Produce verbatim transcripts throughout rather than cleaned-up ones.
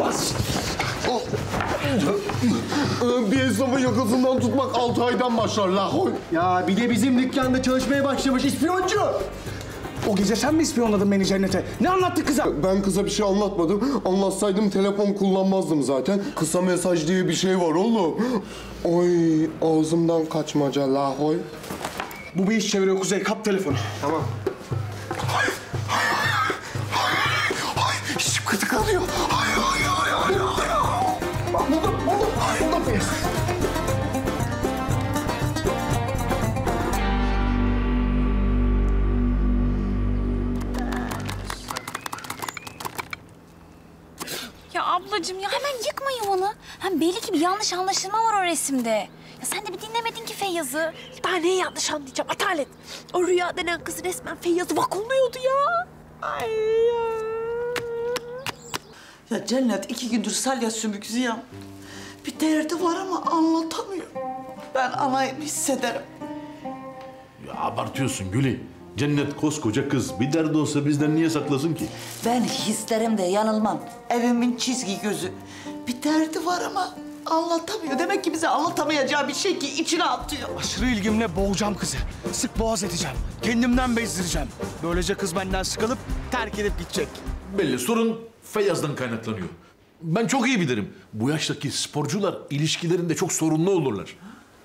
olmaz. Oh. Bir esnafın yakasından tutmak altı aydan başlar Lahoy. Ya bir de bizim dükkanda çalışmaya başlamış ispiyoncu. O gece sen mi ispiyonladın beni Cennet'e? Ne anlattı kıza? Ben kıza bir şey anlatmadım. Anlatsaydım telefon kullanmazdım zaten. Kısa mesaj diye bir şey var oğlum. Oy ağzımdan kaçmaca Lahoy. Bu bir iş çeviriyor Kuzey. Kap telefonu. Tamam. Ay, ay, ay, ay, içim kıtıklanıyor. Ay, ay, ay, ay, ay. Buldum, buldum. Buldum Feyyaz. Ya ablacığım ya hemen yıkma yuvanı. Hem belli ki bir yanlış anlaşılma var o resimde. Ya sen de bir dinlemedin ki Feyyaz'ı. Daha neyi yanlış anlayacağım Atalet? O Rüya denen kız resmen Feyyaz'ı vakumluyordu ya. Ay ya. Ya Cennet iki gündür salya sümük Ziya. Bir derdi var ama anlatamıyor. Ben anayım hissederim. Ya abartıyorsun Gülü. Cennet koskoca kız. Bir derdi olsa bizden niye saklasın ki? Ben hislerimde yanılmam. Evimin çizgi gözü. Bir derdi var ama anlatamıyor. Demek ki bize anlatamayacağı bir şey ki içine atıyor. Aşırı ilgimle boğacağım kızı. Sık boğaz edeceğim. Kendimden bezdireceğim. Böylece kız benden sıkılıp terk edip gidecek. Belli sorun Feyyaz'dan kaynaklanıyor. Ben çok iyi bilirim. Bu yaştaki sporcular ilişkilerinde çok sorunlu olurlar.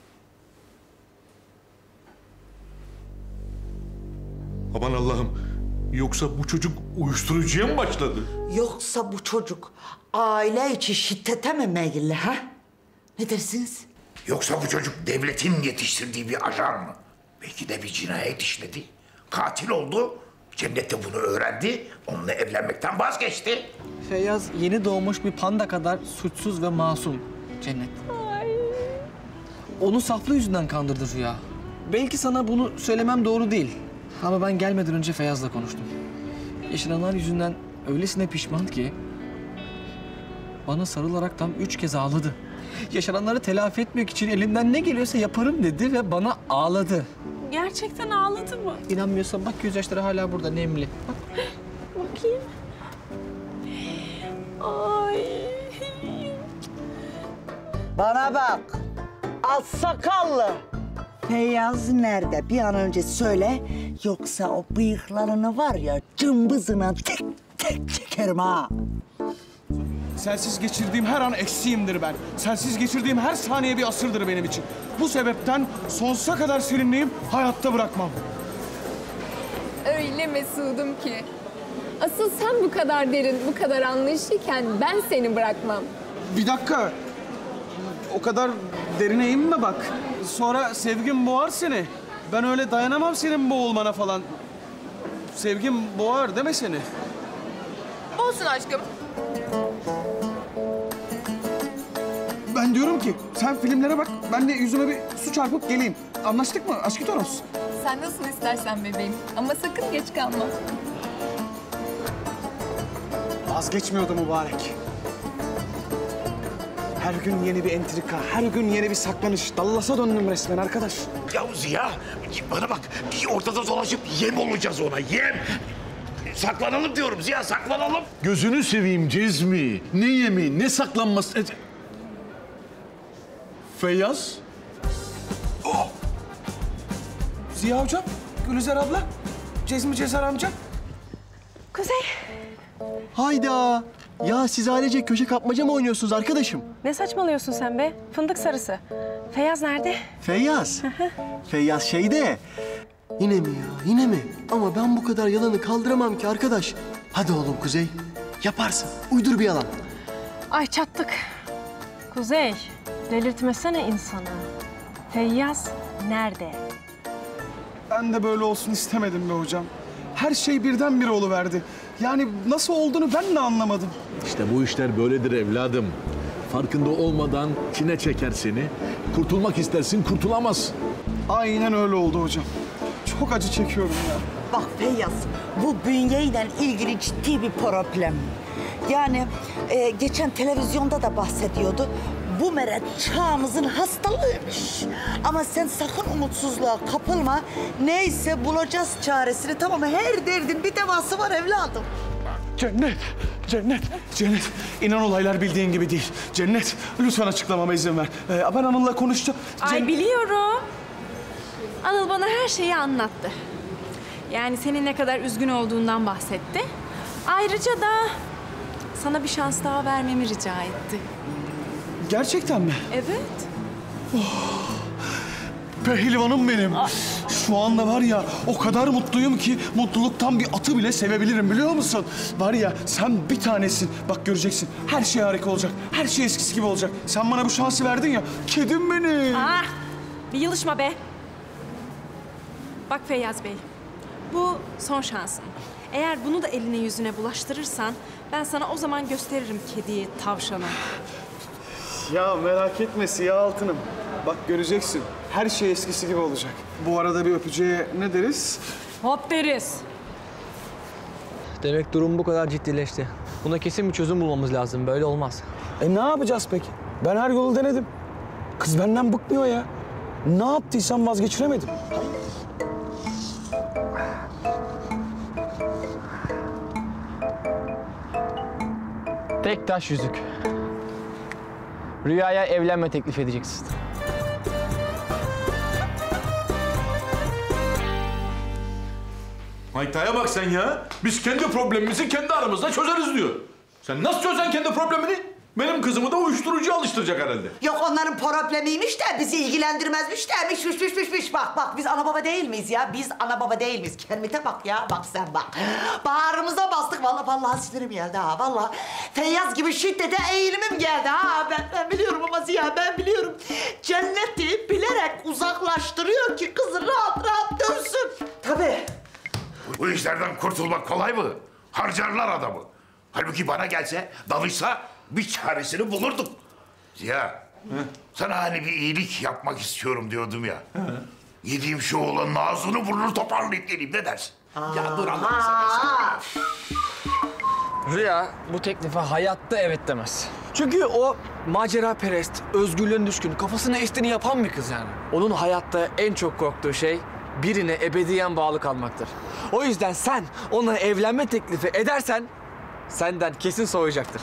Aman Allah'ım. Yoksa bu çocuk uyuşturucuya mı başladı? Yoksa bu çocuk aile içi şiddete mi meyilli ha? Ne dersiniz? Yoksa bu çocuk devletin yetiştirdiği bir ajan mı? Belki de bir cinayet işledi. Katil oldu. Cennet de bunu öğrendi. Onunla evlenmekten vazgeçti. Feyyaz yeni doğmuş bir panda kadar suçsuz ve masum Cennet. Ay. Onu saflığı yüzünden kandırdı Rüya. Belki sana bunu söylemem doğru değil. Ama ben gelmeden önce Feyyaz'la konuştum. Yaşananlar yüzünden öylesine pişman ki... bana sarılarak tam üç kez ağladı. Yaşananları telafi etmek için elimden ne geliyorsa yaparım dedi ve bana ağladı. Gerçekten ağladı mı? İnanmıyorsan bak gözyaşları hala burada nemli. Bak. Bakayım. Ay. Bana bak. Al sakallı. Feyyaz nerede? Bir an önce söyle. Yoksa o bıyıklarını var ya cımbızına tek tek çekerim ha. Sensiz geçirdiğim her an eksiğimdir ben. Sensiz geçirdiğim her saniye bir asırdır benim için. Bu sebepten sonsuza kadar seninleyim, hayatta bırakmam. Öyle mesudum ki. Asıl sen bu kadar derin, bu kadar anlayışlıyken ben seni bırakmam. Bir dakika. O kadar derine inme bak. Sonra sevgim boğar seni. Ben öyle dayanamam senin boğulmana falan. Sevgim boğar deme seni. Olsun aşkım. Ben diyorum ki sen filmlere bak, ben de yüzüme bir su çarpıp geleyim. Anlaştık mı Aşkitoros? Sen nasıl istersen bebeğim. Ama sakın geç kalma. Vazgeçmiyordu mübarek. Her gün yeni bir entrika, her gün yeni bir saklanış. Dallas'a döndüm resmen arkadaş. Ya Ziya, bana bak. Ortada dolaşıp yem olacağız ona, yem. Saklanalım diyorum Ziya, saklanalım. Gözünü seveyim Cezmi. Ne yemi, ne saklanması... Feyyaz? Oh! Ziya hocam, Gülüzer abla, Cezmi Cezar amca. Kuzey. Hayda! Ya siz ailece köşe kapmaca mı oynuyorsunuz arkadaşım? Ne saçmalıyorsun sen be? Fındık sarısı. Feyyaz nerede? Feyyaz. Feyyaz şeyde. Yine mi ya? Yine mi? Ama ben bu kadar yalanı kaldıramam ki arkadaş. Hadi oğlum Kuzey. Yaparsın. Uydur bir yalan. Ay çattık. Kuzey, delirtmesene insanı. Feyyaz nerede? Ben de böyle olsun istemedim be hocam. Her şey birdenbire oluverdi. Yani nasıl olduğunu ben de anlamadım. İşte bu işler böyledir evladım. Farkında olmadan kine çeker seni. Kurtulmak istersin, kurtulamazsın. Aynen öyle oldu hocam. Çok acı çekiyorum ya. Bak Feyyaz, bu bünyeyle ilgili ciddi bir problem. Yani e, geçen televizyonda da bahsediyordu. Bu meret çağımızın hastalığıymış. Ama sen sakın umutsuzluğa kapılma. Neyse bulacağız çaresini, tamam mı? Her derdin bir devası var evladım. Cennet, Cennet, Cennet. İnan olaylar bildiğin gibi değil. Cennet, lütfen açıklamama izin ver. Ee, ben Anıl'la konuşacağım. Ay biliyorum. Anıl bana her şeyi anlattı. Yani senin ne kadar üzgün olduğundan bahsetti. Ayrıca da sana bir şans daha vermemi rica etti. Gerçekten mi? Evet. Pehlivanım benim. Şu anda var ya o kadar mutluyum ki mutluluktan bir atı bile sevebilirim biliyor musun? Var ya sen bir tanesin. Bak göreceksin her şey harika olacak. Her şey eskisi gibi olacak. Sen bana bu şansı verdin ya. Kedim benim. Ah, bir yılışma be. Bak Feyyaz Bey, bu son şansın. Eğer bunu da eline yüzüne bulaştırırsan ben sana o zaman gösteririm kediyi, tavşanı. Ya merak etme siyah altınım. Bak göreceksin. Her şey eskisi gibi olacak. Bu arada bir öpücüğe ne deriz? Hop deriz. Demek durum bu kadar ciddileşti. Buna kesin bir çözüm bulmamız lazım. Böyle olmaz. E ne yapacağız peki? Ben her yolu denedim. Kız benden bıkmıyor ya. Ne yaptıysam vazgeçiremedim. Tek taş yüzük. Rüya'ya evlenme teklif edeceksin. Haytaya bak sen ya. Biz kendi problemimizi kendi aramızda çözeriz diyor. Sen nasıl çözen kendi problemini? Benim kızımı da uyuşturucuya alıştıracak herhalde. Yok onların problemiymiş de bizi ilgilendirmezmiş de. Miş miş miş miş miş. Bak bak biz ana baba değil miyiz ya? Biz ana baba değil miyiz? Kermit'e bak ya. Bak sen bak. Bağrımıza bastık. Vallahi vallahi sinirim geldi ha. Vallahi Feyyaz gibi şiddete eğilimim geldi ha. Ben, ben biliyorum ama Ziya ben biliyorum. Cenneti bilerek uzaklaştırıyor ki kızı rahat rahat dövsün. Tabii. Bu işlerden kurtulmak kolay mı? Harcarlar adamı. Halbuki bana gelse, dalışsa bir çaresini bulurduk. Ziya, sana hani bir iyilik yapmak istiyorum diyordum ya. Yediğim şu oğlanın ağzını burnunu toparlayıp geleyim, ne dersin? Ya dur Allah'ını seversen. Rüya bu teklife hayatta evet demez. Çünkü o macera perest, özgürlüğün düşkün, kafasına estiğini yapan bir kız yani. Onun hayatta en çok korktuğu şey birine ebediyen bağlı kalmaktır. O yüzden sen ona evlenme teklifi edersen senden kesin soğuyacaktır.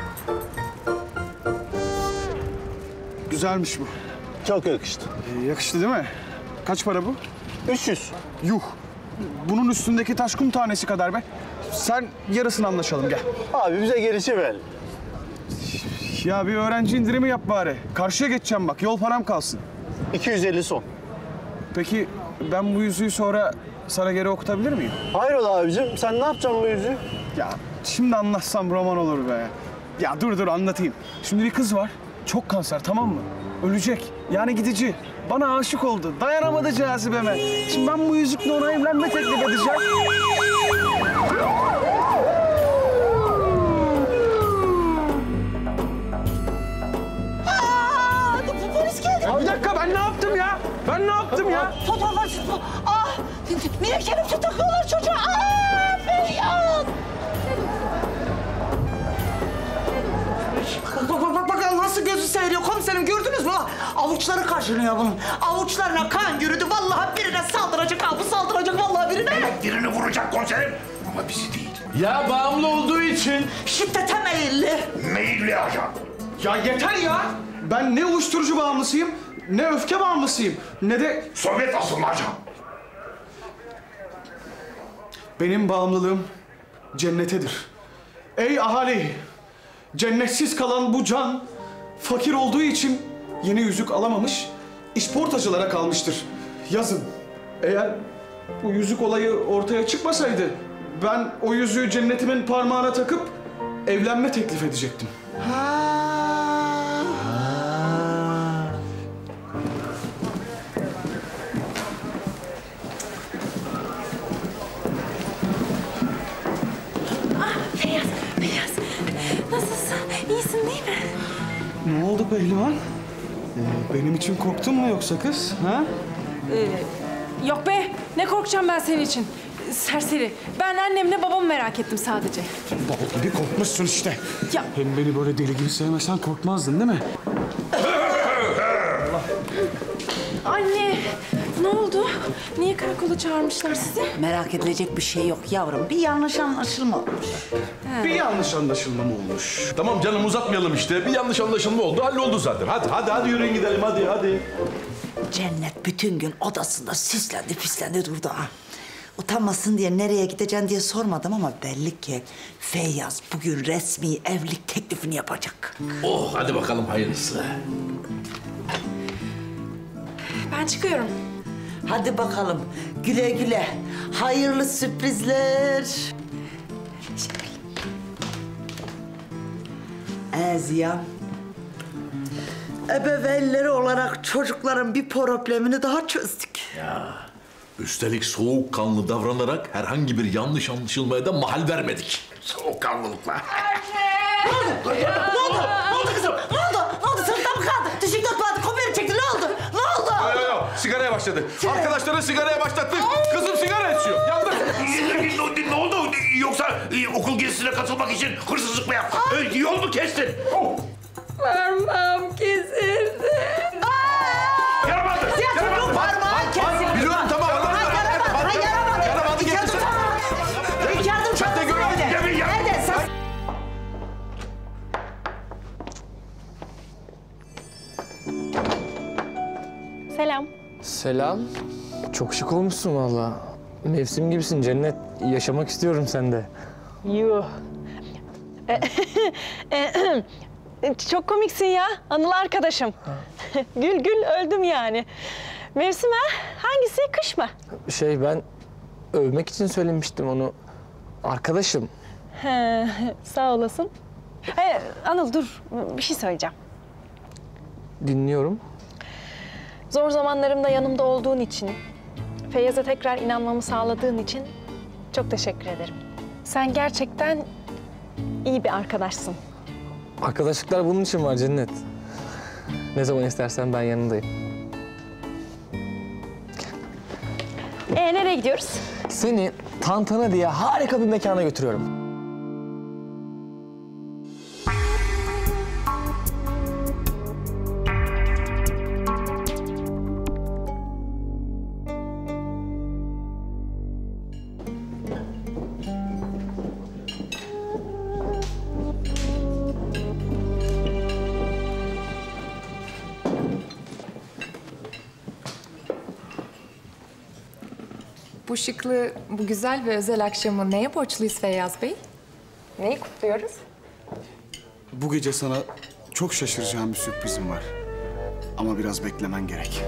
Güzelmiş bu. Çok yakıştı. Ee, yakıştı değil mi? Kaç para bu? üç yüz. Yuh. Bunun üstündeki taş kum tanesi kadar be. Sen yarısını anlaşalım gel. Abi bize gerisi ver. Ya bir öğrenci indirimi yap bari. Karşıya geçeceğim bak yol param kalsın. iki yüz elli son. Peki ben bu yüzüğü sonra sana geri okutabilir miyim? Hayrola abicim sen ne yapacaksın bu yüzüğü? Ya şimdi anlatsam roman olur be. Ya dur dur anlatayım. Şimdi bir kız var. Çok kanser tamam mı? Ölecek. Yani gidici. Bana aşık oldu. Dayanamadı cazibeme. Şimdi ben bu yüzükle ona evlenme teklif edeceğim. Aa, polis geldi. Ya bir dakika ben ne yaptım ya? Ben ne yaptım ya? Fotoğraflar. Ah, niye kelepçe takıyorlar çocuğa? Aa, Feyyaz. Bak bak bak bak nasıl gözü seyrediyor komiserim gördünüz mü? Avuçları kaşınıyor bunun. Avuçlarına kan yürüdü. Vallahi birine saldıracak ha bu saldıracak vallahi birine. Birini vuracak komiserim ama bizi değil. Ya bağımlı olduğu için. Şiddete meyilli. Meyilli ajan. Ya yeter ya. Ben ne uyuşturucu bağımlısıyım, ne öfke bağımlısıyım, ne de... Sovyet asıllı ajan. Benim bağımlılığım cennetedir. Ey ahali! Cennetsiz kalan bu can, fakir olduğu için yeni yüzük alamamış, işportacılara kalmıştır. Yazın, eğer bu yüzük olayı ortaya çıkmasaydı, ben o yüzüğü cennetimin parmağına takıp evlenme teklif edecektim. Ha. Feyyaz, Feyyaz. Nasılsın? İyisin değil mi? Ne oldu pehlivan? Ee, benim için korktun mu yoksa kız? Ha? Ee, yok be. Ne korkacağım ben senin için? Serseri. Ben annemle babamı merak ettim sadece. Bal gibi korkmuşsun işte. Ya. Hem beni böyle deli gibi sevmesen korkmazdın değil mi? Anne. Ne oldu? Niye karakola çağırmışlar sizi? Merak edilecek bir şey yok yavrum. Bir yanlış anlaşılma olmuş. Bir yanlış anlaşılma mı olmuş? Tamam canım uzatmayalım işte. Bir yanlış anlaşılma oldu. Halloldu zaten. Hadi hadi hadi yürüyün gidelim hadi hadi. Cennet bütün gün odasında süslendi püslendi durdu ha. Utanmasın diye nereye gideceksin diye sormadım ama belli ki Feyyaz bugün resmi evlilik teklifini yapacak. Oh hadi bakalım hayırlısı. Ben çıkıyorum. Hadi bakalım güle güle. Hayırlı sürprizler. Eziyan. Ebeveynleri olarak çocukların bir problemini daha çözdük. Ya üstelik soğukkanlı davranarak herhangi bir yanlış anlaşılmaya da mahal vermedik. Soğukkanlılıkla. Ne oldu? Ne oldu? Ne oldu kızım? Ne oldu? Ne oldu? Sırttan mı kaldı? Düşük tutmadı, kopya çekti. Ne oldu? Ne oldu? Yok yok yok. Sigaraya başladı. Arkadaşları sigaraya başlattık. Kızım sigara içiyor. Yandı. Ne oldu? Yoksa e, okul gezisine katılmak için hırsızlık mı yaptın? E, yol mu kestin? Oh. Parmağım kesildi. Yaramadı. Yaramadı. Parmağı kesildi. Biliyorum tamam. Yaramadı. Yaramadı. Yaramadı. Yardım Yardım çantası nerede? Nerede? Sen... Selam. Selam. Çok şık olmuşsun valla. Mevsim gibisin Cennet. Yaşamak istiyorum sende. Yuh. Çok komiksin ya. Anıl arkadaşım. Gül gül öldüm yani. Mevsim ha? Hangisi? Kış mı? Şey ben övmek için söylemiştim onu. Arkadaşım. He, sağ olasın. Ee, Anıl dur. Bir şey söyleyeceğim. Dinliyorum. Zor zamanlarımda yanımda olduğun için, Feyyaz'a tekrar inanmamı sağladığın için çok teşekkür ederim. Sen gerçekten iyi bir arkadaşsın. Arkadaşlıklar bunun için var Cennet. Ne zaman istersen ben yanındayım. Ee, nereye gidiyoruz? Seni Tantana diye harika bir mekana götürüyorum. Bu şıklı, bu güzel ve özel akşamı neye borçluyuz Feyyaz Bey? Neyi kutluyoruz? Bu gece sana çok şaşıracağım bir sürprizim var. Ama biraz beklemen gerek.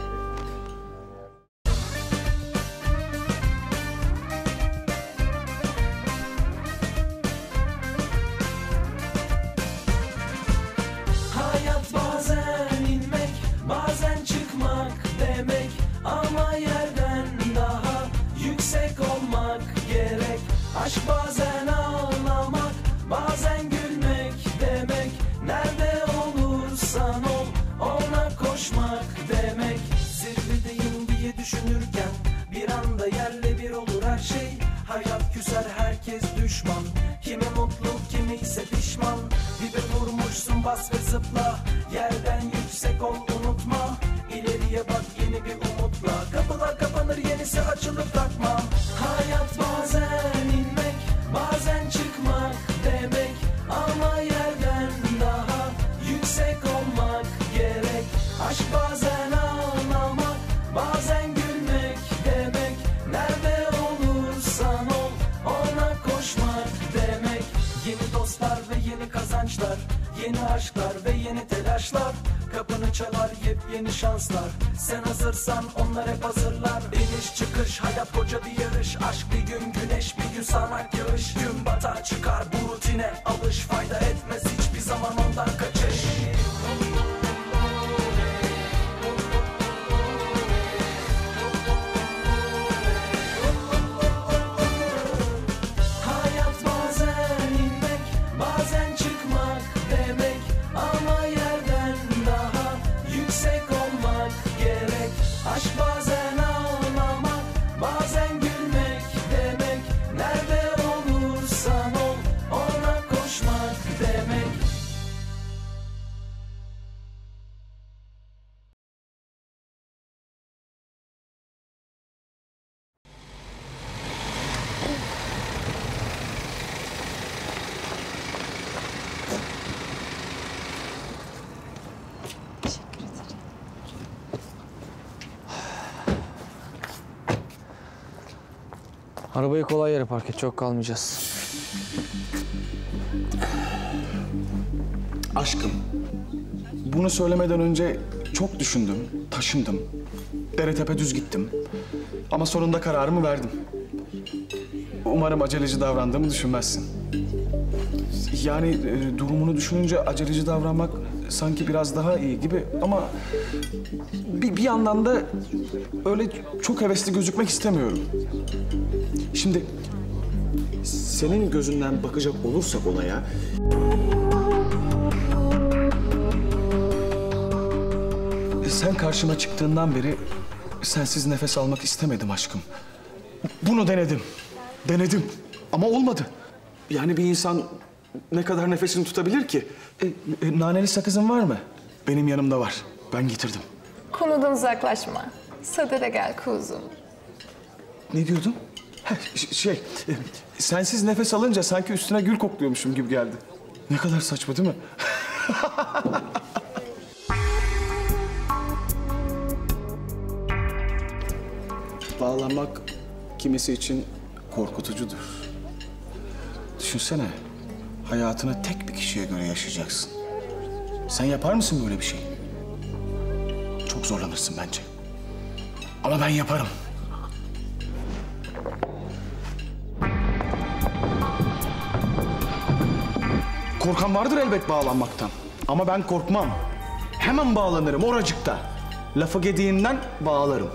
Hayat bazen inmek, bazen çıkmak demek. Ama yerden daha yüksek olmak gerek. Aşk bazen ağlamak, bazen gülmek demek. Nerede olursan ol, ona koşmak demek. Zirvedeyim diye düşünürken bir anda yerle bir olur her şey. Hayat küser, herkes düşman. Kimi mutlu, kimi ise pişman. Dibe vurmuşsun, bas ve zıpla. Yerden yüksek ol, unutma. İleriye bak yeni bir umutla. Kapılar kapanır, yenisi açılır, takma. Hayat bazen inmek, bazen çıkmak demek. Ama yerden daha yüksek olmak gerek. Aşk bazen ağlamak, bazen gülmek demek. Nerede olursan ol, ona koşmak demek. Yeni dostlar ve yeni kazançlar, yeni aşklar ve yeni telaşlar. Kapını çalar yepyeni şanslar. Sen hazırsan onlar hep hazırlar. İniş çıkış hayat koca bir yarış. Aşk bir gün güneş, bir gün sağanak yağış. Gün batar çıkar bu rutine alış. Fayda etmez hiçbir zaman ondan kaçış. Hayat bazen inmek, bazen çıkmak demek. Ama yerden daha yüksek olmak gerek. Aşk bazen ağlamak, bazen gülmek demek. Nerede olursan ol, ona koş. Arabayı kolay yere park et, çok kalmayacağız. Aşkım, bunu söylemeden önce çok düşündüm, taşındım. Dere tepe düz gittim. Ama sonunda kararımı verdim. Umarım aceleci davrandığımı düşünmezsin. Yani e, durumunu düşününce aceleci davranmak sanki biraz daha iyi gibi ama bir, bir yandan da öyle çok hevesli gözükmek istemiyorum. Şimdi senin gözünden bakacak olursak olaya... Sen karşıma çıktığından beri sensiz nefes almak istemedim aşkım. Bunu denedim. Denedim ama olmadı. Yani bir insan ne kadar nefesini tutabilir ki? E, e, naneli sakızın var mı? Benim yanımda var. Ben getirdim. Konudan uzaklaşma. Sadede gel kuzum. Ne diyordum? Ha, ş- şey, e, sensiz nefes alınca sanki üstüne gül kokluyormuşum gibi geldi. Ne kadar saçma değil mi? Bağlanmak kimisi için korkutucudur. Düşünsene, hayatını tek bir kişiye göre yaşayacaksın. Sen yapar mısın böyle bir şey? Çok zorlanırsın bence. Ama ben yaparım. Korkan vardır elbet bağlanmaktan. Ama ben korkmam. Hemen bağlanırım oracıkta. Lafı gediğinden bağlarım.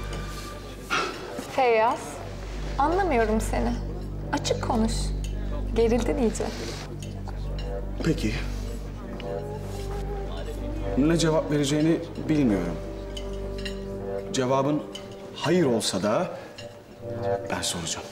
Feyyaz, anlamıyorum seni. Açık konuş. Gerildin iyice. Peki. Ne cevap vereceğini bilmiyorum. Cevabın hayır olsa da ben soracağım.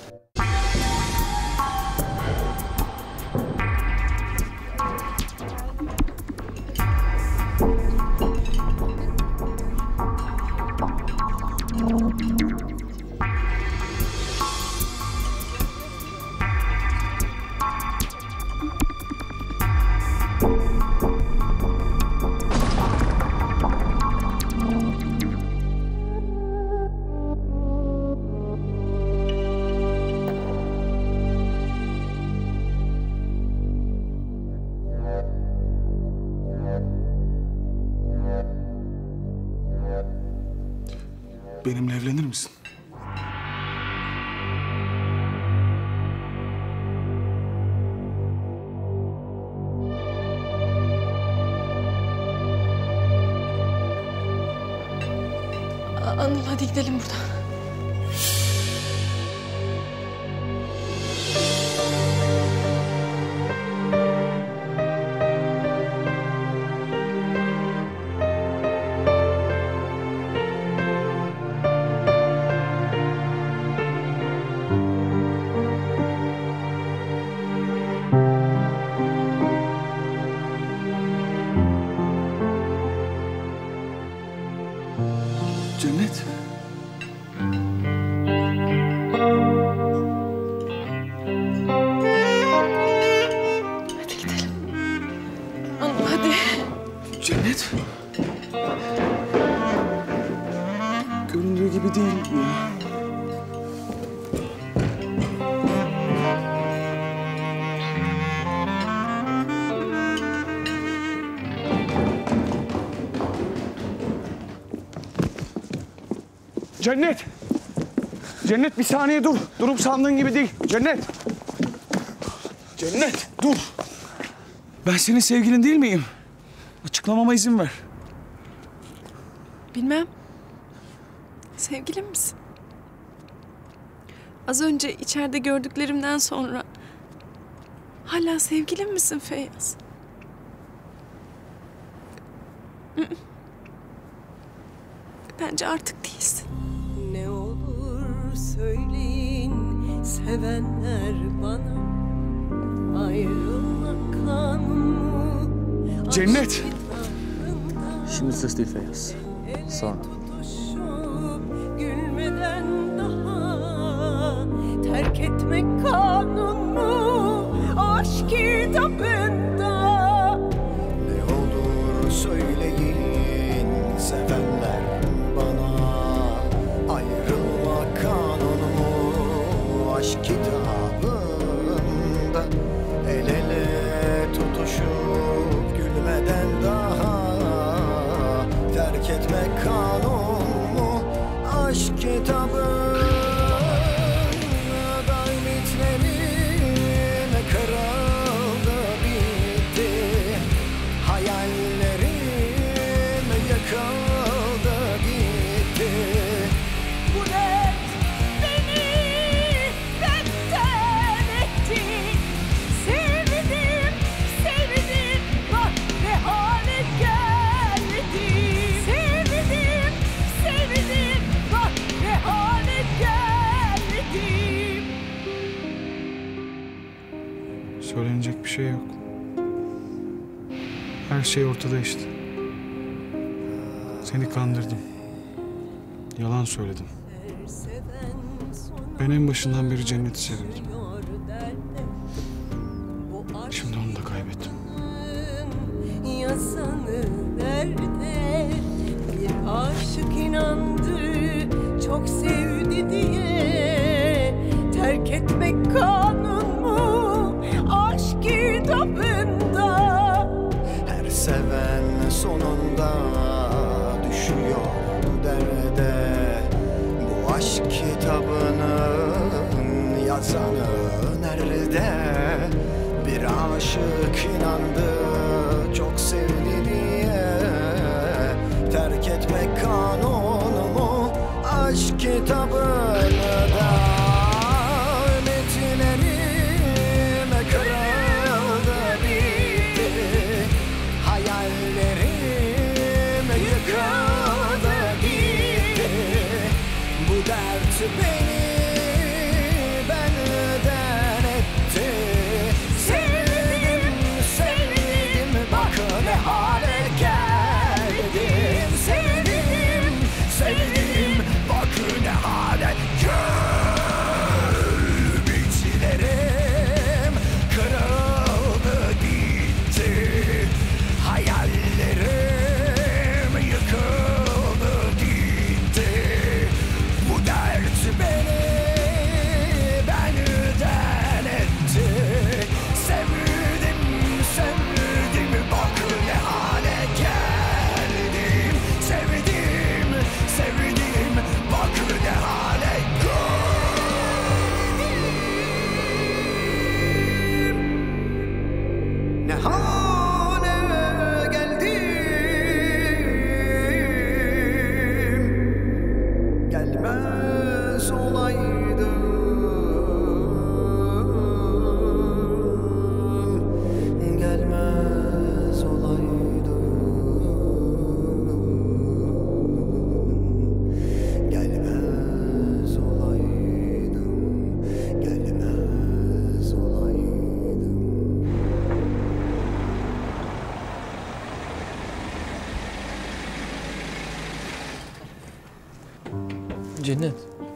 Benimle evlenir misin? Anıl hadi gidelim buradan. Cennet. Hadi gidelim. Anıl hadi. Cennet. Göründüğü gibi değil ya. Cennet! Cennet bir saniye dur. Durum sandığın gibi değil. Cennet! Cennet dur. Ben senin sevgilin değil miyim? Açıklamama izin ver. Bilmem. Sevgilim misin? Az önce içeride gördüklerimden sonra hala sevgilim misin Feyyaz? Bence artık değilsin. Ne olur söyleyin sevenler bana, ayrılmak kanunu. Cennet! Şimdi ses değil Feyyaz. Sonra. Gülmeden daha terk etmek kanunu aşk kitabında. Ne olur söyleyin sevenler bana, ayrılma kanunu aşk Söylenecek bir şey yok. Her şey ortada işte. Seni kandırdım. Yalan söyledim. Ben en başından beri Cennet'i seviyordum. Şimdi onu da kaybettim. Yazanı nerede? Bir aşık inandı, çok sevdi diye. Terk etmek kanun mu aşk kitabında? Her seven sonunda düşüyor derde. Bu aşk kitabının yazanı nerede? Bir aşık inandı, çok sevdi diye. Terk etmek kanunu mu aşk kitabını da? Ümitlerim kırıldı bitti, hayallerim yıkıldı gitti. Bu dert beni benden etti. Sevdim, sevdim, bak ne hale geldim. Sevdim, sevdim, bak ne hale Ümitlerim kırıldı gitti, hayallerim yıkıldı gitti. Bu dert beni benden etti. Sevdim, sevdim, bak ne hale geldim. Sevdim, sevdim, bak ne hale geldim. Ne hale geldim. Gelmez olaydım, gelmez olaydım, gelmez olaydım, gelmez olaydım. Cennet.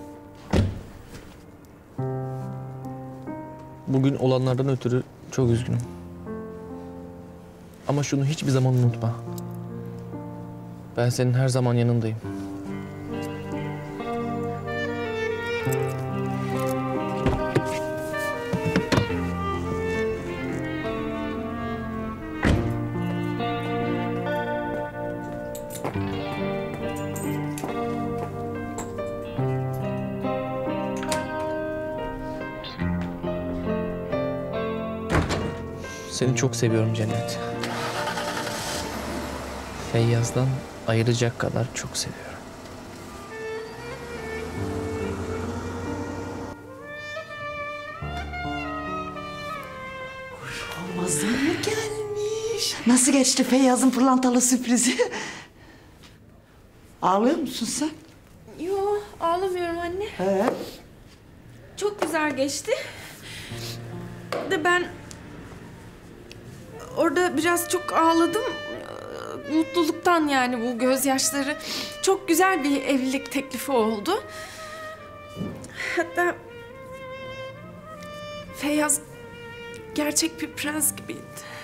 Bugün olanlardan ötürü çok üzgünüm. Ama şunu hiçbir zaman unutma. Ben senin her zaman yanındayım. Seni çok seviyorum Cennet. Feyyaz'dan ayıracak kadar çok seviyorum. Olmazım mı gelmiş? Nasıl geçti Feyyaz'ın pırlantalı sürprizi? Ağlıyor musun sen? Yo, ağlamıyorum anne. He. Çok güzel geçti. De ben orada biraz çok ağladım. Mutluluktan yani bu gözyaşları. Çok güzel bir evlilik teklifi oldu. Hatta Feyyaz gerçek bir prens gibiydi.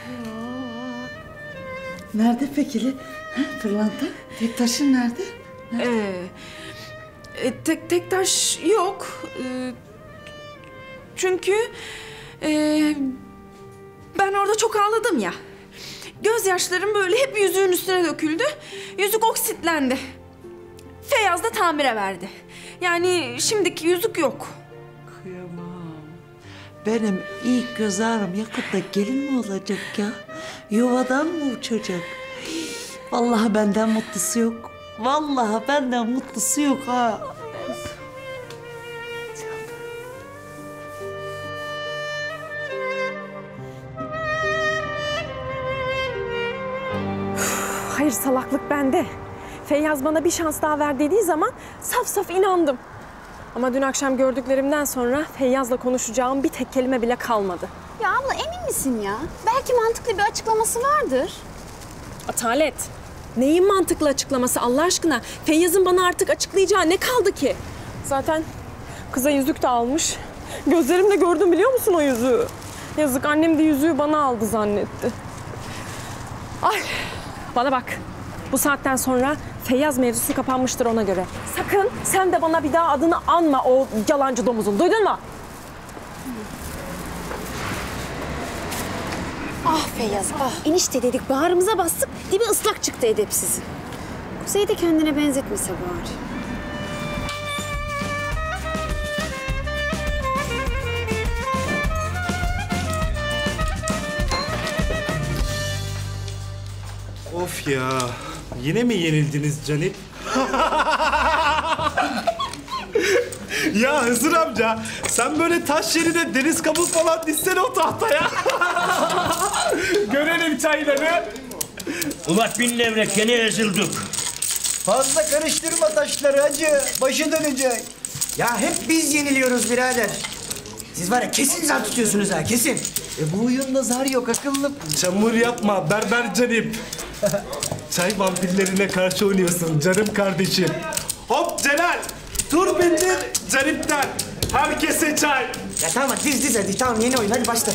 Nerede peki? Ha, pırlanta? Tek taşın nerede? Ee, e, tek tek taş yok. Ee, çünkü e, ben orada çok ağladım ya. Gözyaşlarım böyle hep yüzüğün üstüne döküldü. Yüzük oksitlendi. Feyyaz da tamire verdi. Yani şimdiki yüzük yok. Kıyamam. Benim ilk göz ağrım yakında gelin mi olacak ya? Yuvadan mı uçacak? Vallahi benden mutlusu yok. Vallahi benden mutlusu yok ha. Hayır, salaklık bende. Feyyaz bana bir şans daha ver dediği zaman saf saf inandım. Ama dün akşam gördüklerimden sonra Feyyaz'la konuşacağım bir tek kelime bile kalmadı. Ya abla emin misin ya? Belki mantıklı bir açıklaması vardır. Atalet. Neyin mantıklı açıklaması Allah aşkına? Feyyaz'ın bana artık açıklayacağı ne kaldı ki? Zaten kıza yüzük de almış. Gözlerimle gördüm biliyor musun o yüzüğü? Yazık annem de yüzüğü bana aldı zannetti. Ay bana bak. Bu saatten sonra Feyyaz mevzusu kapanmıştır ona göre. Sakın sen de bana bir daha adını anma o yalancı domuzun. Duydun mu? Ah Feyyaz ah. Enişte dedik bağrımıza bastık. Dibi ıslak çıktı edepsizin. Kuzey de kendine benzetmese bari. Of ya. Yine mi yenildiniz Canip? Ya Hızır amca, sen böyle taş yerine deniz kabuğu falan dizsene o tahtaya. Görelim çayları. Ulan bin levrek gene ezildik. Fazla karıştırma taşları hacı. Başı dönecek. Ya hep biz yeniliyoruz birader. Siz var ya kesin zar tutuyorsunuz ha kesin. E bu oyunda zar yok akıllım. Çamur yapma berber Canip. Çay vampirlerine karşı oynuyorsun canım kardeşim. Hop Celal, tur bindir Canip'ten. Herkese çay. Ya tamam diz diz hadi tamam yeni oyun hadi başla.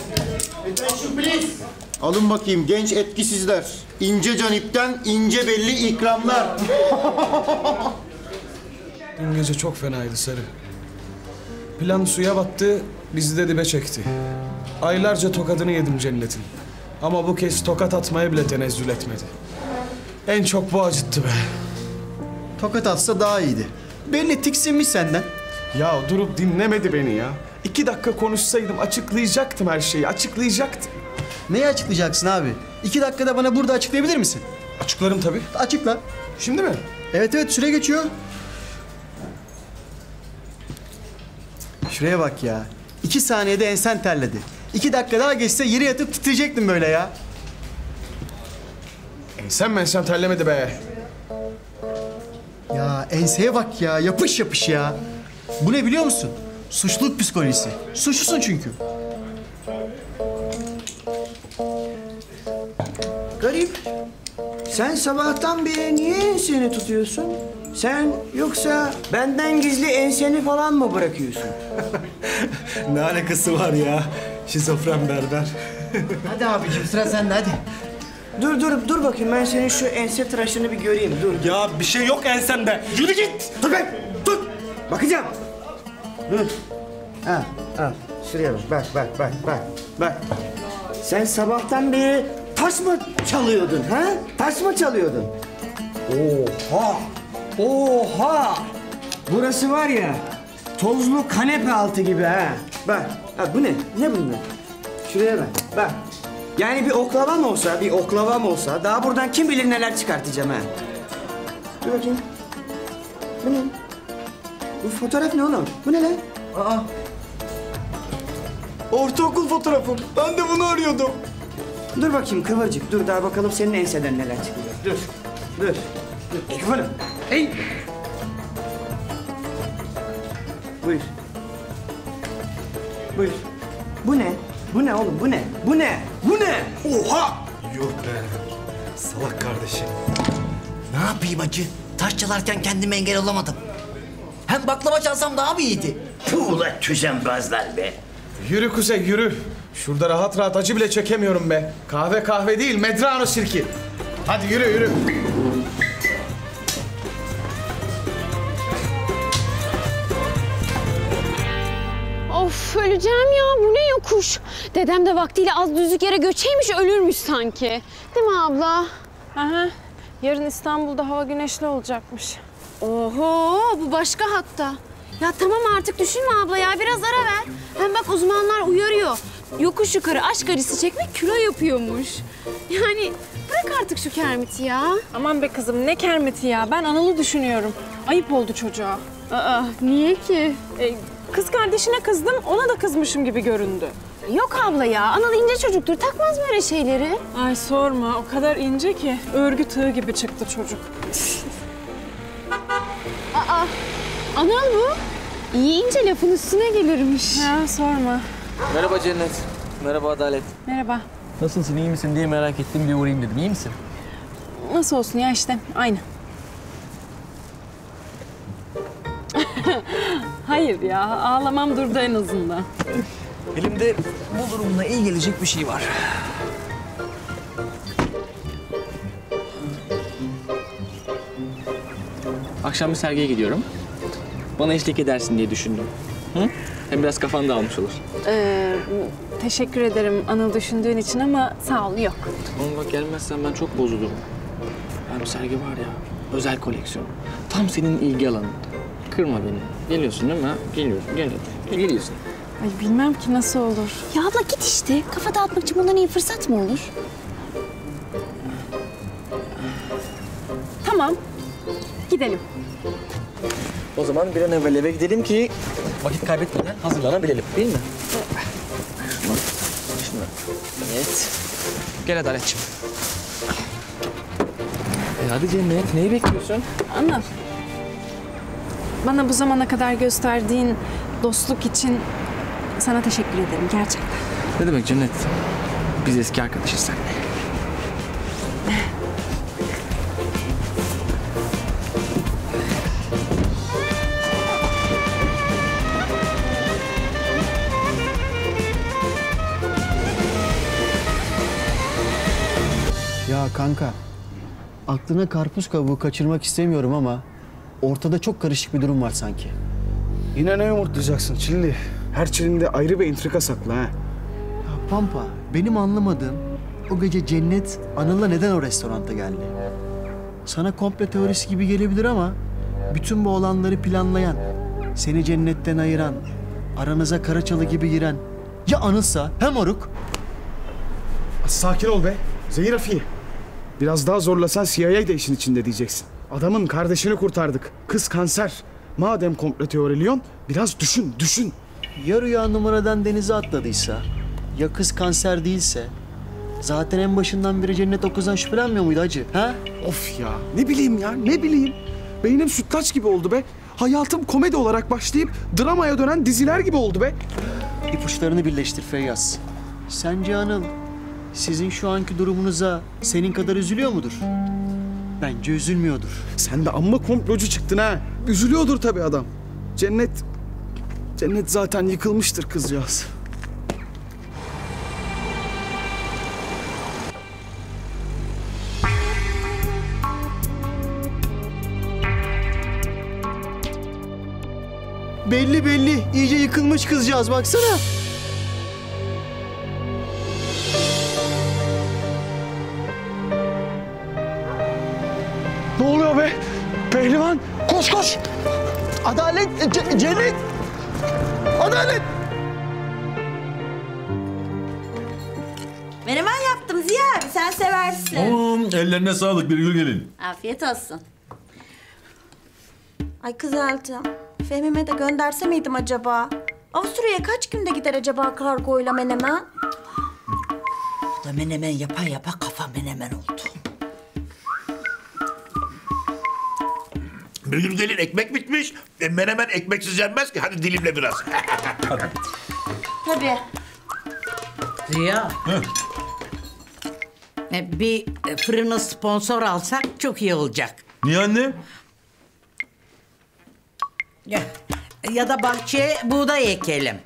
Alın bakayım genç etkisizler. İnce Canip'ten ince belli ikramlar. Dün gece çok fenaydı Sarı. Plan suya battı, bizi de dibe çekti. Aylarca tokadını yedim cennetin. Ama bu kez tokat atmaya bile tenezzül etmedi. En çok bu acıttı be. Tokat atsa daha iyiydi. Belli tiksinmiş senden. Ya durup dinlemedi beni ya. İki dakika konuşsaydım açıklayacaktım her şeyi, açıklayacaktım. Neyi açıklayacaksın abi? İki dakikada bana burada açıklayabilir misin? Açıklarım tabii. Açıkla. Şimdi mi? Evet evet süre geçiyor. Şuraya bak ya. İki saniyede ensen terledi. İki dakika daha geçse yere yatıp titreyecektim böyle ya. Ensem mensem terlemedi be. Ya enseye bak ya. Yapış yapış ya. Bu ne biliyor musun? Suçluluk psikolojisi. Suçlusun çünkü. Garip. Sen sabahtan beri niye enseni tutuyorsun? Sen yoksa benden gizli enseni falan mı bırakıyorsun? Ne alakası var ya? Şizofren berber. Hadi abicim sıra sende hadi. Dur dur dur bakayım ben senin şu ense tıraşını bir göreyim dur. Ya bir şey yok ensemde. Yürü git. Dur be dur. Bakacağım. Dur. Ha al şuraya bak bak bak bak bak. Bak. Sen sabahtan beri taş mı çalıyordun ha? Taş mı çalıyordun? Oha! Oha! Burası var ya tozlu kanepe altı gibi ha. Bak. Ha, bu ne? Ne bunlar? Şuraya bak. Bak. Yani bir oklavam olsa, bir oklavam olsa daha buradan kim bilir neler çıkartacağım ha. Dur bakayım. Bu ne? Bu fotoğraf ne oğlum? Bu ne lan? Aa. Ortaokul fotoğrafım. Ben de bunu arıyordum. Dur bakayım Kıvırcık. Dur daha bakalım senin enseden neler çıkacak. Dur. Dur. Dur. Ey kıvırım. Ey. Buyur. Buyur. Bu ne? Bu ne oğlum? Bu ne? Bu ne? Bu ne? Oha! Yok be. Salak kardeşim. Ne yapayım acı? Taş çalarken kendime engel olamadım. Hem baklava çalsam daha mı iyiydi? Tuğla tüzenbazlar be. Yürü Kuzey yürü. Şurada rahat rahat acı bile çekemiyorum be. Kahve kahve değil Medrano sirki. Hadi yürü yürü. Of öleceğim ya bu ne yokuş. Dedem de vaktiyle az düzlük yere göçeymiş ölürmüş sanki. Değil mi abla? Aha. Yarın İstanbul'da hava güneşli olacakmış. Oho bu başka hatta. Ya tamam artık düşünme abla ya biraz ara ver. Hem bak uzmanlar uyarıyor. Yokuş yukarı aşk acısı çekmek kilo yapıyormuş. Yani bırak artık şu kermiti ya. Aman be kızım ne kermiti ya. Ben Anıl'ı düşünüyorum. Ayıp oldu çocuğa. Aa niye ki? E, kız kardeşine kızdım ona da kızmışım gibi göründü. Yok abla ya Anıl ince çocuktur takmaz böyle şeyleri. Ay sorma o kadar ince ki örgü tığı gibi çıktı çocuk. Aa Anıl bu. İyi ince lafın üstüne gelirmiş. Ya sorma. Merhaba Cennet. Merhaba Adalet. Merhaba. Nasılsın, iyi misin diye merak ettim, bir uğrayayım dedim. İyi misin? Nasıl olsun ya işte, aynı. Hayır ya, ağlamam durdu en azından. Elimde bu durumla iyi gelecek bir şey var. Akşam bir sergiye gidiyorum. Bana eşlik edersin diye düşündüm. Hı? Hem biraz kafan dağılmış olur. Ee, teşekkür ederim Anıl düşündüğün için ama sağ ol, yok. Ama bak gelmezsen ben çok bozulurum. Ben bir sergi var ya, özel koleksiyon. Tam senin ilgi alanın. Kırma beni. Geliyorsun değil mi? Ha? Geliyorsun, gel hadi. Geliyorsun. Ay bilmem ki nasıl olur. Ya abla git işte. Kafa dağıtmak için bundan iyi fırsat mı olur? Tamam, gidelim. O zaman bir an evvel eve gidelim ki vakit kaybetmeden hazırlanabilelim, değil mi? Şunu, şunu. Evet. Gel Adaletciğim. E hadi Cennet, neyi bekliyorsun? Anıl. Bana bu zamana kadar gösterdiğin dostluk için sana teşekkür ederim gerçekten. Ne demek Cennet? Biz eski arkadaşız seninle. Ya kanka, aklına karpuz kabuğu kaçırmak istemiyorum ama ortada çok karışık bir durum var sanki. Yine ne yumurtlayacaksın Çilli? Her çilinde ayrı bir entrika saklı ha. Ya Pampa, benim anlamadığım o gece Cennet Anıl'la neden o restoranta geldi? Sana komple teorisi gibi gelebilir ama bütün bu olanları planlayan, seni Cennet'ten ayıran, aranıza Karaçalı gibi giren ya Anıl'sa hem Oruk? Sakin ol be. Zehir Afiye. Biraz daha zorlasan C I A de işin içinde diyeceksin. Adamın kardeşini kurtardık. Kız kanser. Madem komple teoriliyon biraz düşün, düşün. Ya rüya numaradan denize atladıysa, ya kız kanser değilse... Zaten en başından beri Cennet o kızdan şüphelenmiyor muydu hacı? Ha? Of ya, ne bileyim ya, ne bileyim. Beynim sütlaç gibi oldu be. Hayatım komedi olarak başlayıp dramaya dönen diziler gibi oldu be. İpuçlarını birleştir Feyyaz. Sence Anıl, sizin şu anki durumunuza senin kadar üzülüyor mudur? Bence üzülmüyordur. Sen de amma komplocu çıktın ha. Üzülüyordur tabii adam. Cennet... Cennet zaten yıkılmıştır kızcağız. Belli belli. İyice yıkılmış kızcağız baksana. Ne oluyor be? Pehlivan koş koş. Adalet, C- Cennet. Adalet. Menemen yaptım Ziya abi, sen seversin. Oğlum, ellerine sağlık bir gül gelin. Afiyet olsun. Ay kızaltım. Fehmi'me de gönderse miydim acaba? Avusturya'ya kaç günde gider acaba kargoyla menemen? Bu da menemen yapa yapa kafa menemen oldu. Bir gül gelin, ekmek bitmiş. E, menemen ekmeksiz yenmez ki. Hadi dilimle biraz. Tabii. Ziya. E, bir e, fırına sponsor alsak çok iyi olacak. Niye anne? Ya, ya da bahçeye buğday ekelim.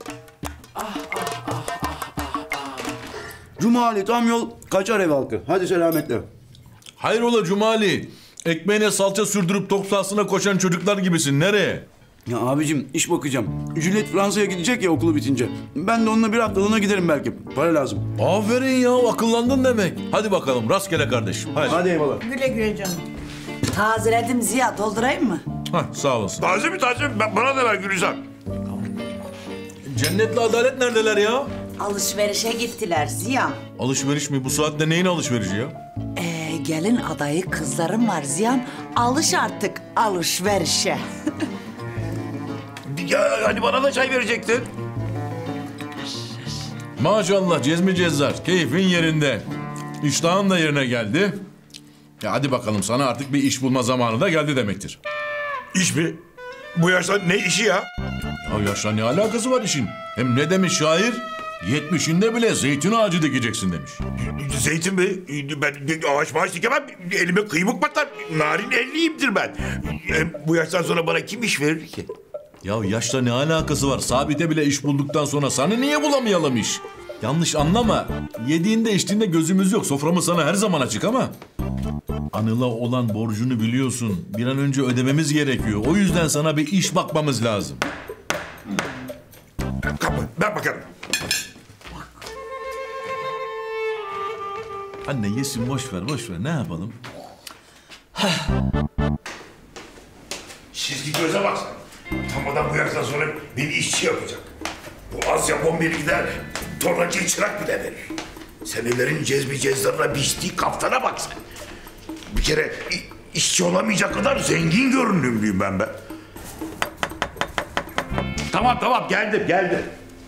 Cumali tam yol kaçar ev halkı. Hadi selametle. Hayrola Cumali? Ekmeğine salça sürdürüp top sahasına koşan çocuklar gibisin. Nereye? Ya abicim iş bakacağım. Juliet Fransa'ya gidecek ya okulu bitince. Ben de onunla bir haftalığına giderim belki. Para lazım. Aferin ya, akıllandın demek. Hadi bakalım, rastgele kardeşim. Hadi. Hadi eyvallah. Güle güle canım. Tazeledim Ziya, doldurayım mı? Hah, sağ olasın. Taze mi taze mi? Ben- Bana da ver Gülizar. Cennet'le Adalet neredeler ya? Alışverişe gittiler Ziya. Alışveriş mi? Bu saatte neyin alışverişi ya? Ee, gelin adayı kızlarım var Ziyan. Alış artık alışverişe. Ya hani bana da çay verecektin. Maşallah Cezmi Cezzar, keyfin yerinde. İştahın da yerine geldi. Ya hadi bakalım, sana artık bir iş bulma zamanı da geldi demektir. İş mi? Bu yaşta ne işi ya? Ya yaşla ne alakası var işin? Hem ne demiş şair? Yetmişinde bile zeytin ağacı dikeceksin demiş. Zeytin mi? Ben ağaç maaş dikemem. Elime kıymık batar. Narin elliyimdir ben. Hem bu yaştan sonra bana kim iş verir ki? Ya yaşla ne alakası var? Sabite bile iş bulduktan sonra sana niye bulamayalım iş? Yanlış anlama. Yediğinde içtiğinde gözümüz yok. Soframız sana her zaman açık ama... Anıl'a olan borcunu biliyorsun. Bir an önce ödememiz gerekiyor. O yüzden sana bir iş bakmamız lazım. Kapı, ben bakarım. Anne yesin, boş ver, boş ver. Ne yapalım? Çizgi göze bak sen. Utanmadan bu yaştan sonra beni işçi yapacak. Bu az Japon biri gider, tornacıyı çırak bile verir. Senelerin cezmi cezlarına biçtiği kaftana bak sen. Bir kere işçi olamayacak kadar zengin görünümlüyüm ben be. Tamam tamam geldim geldim.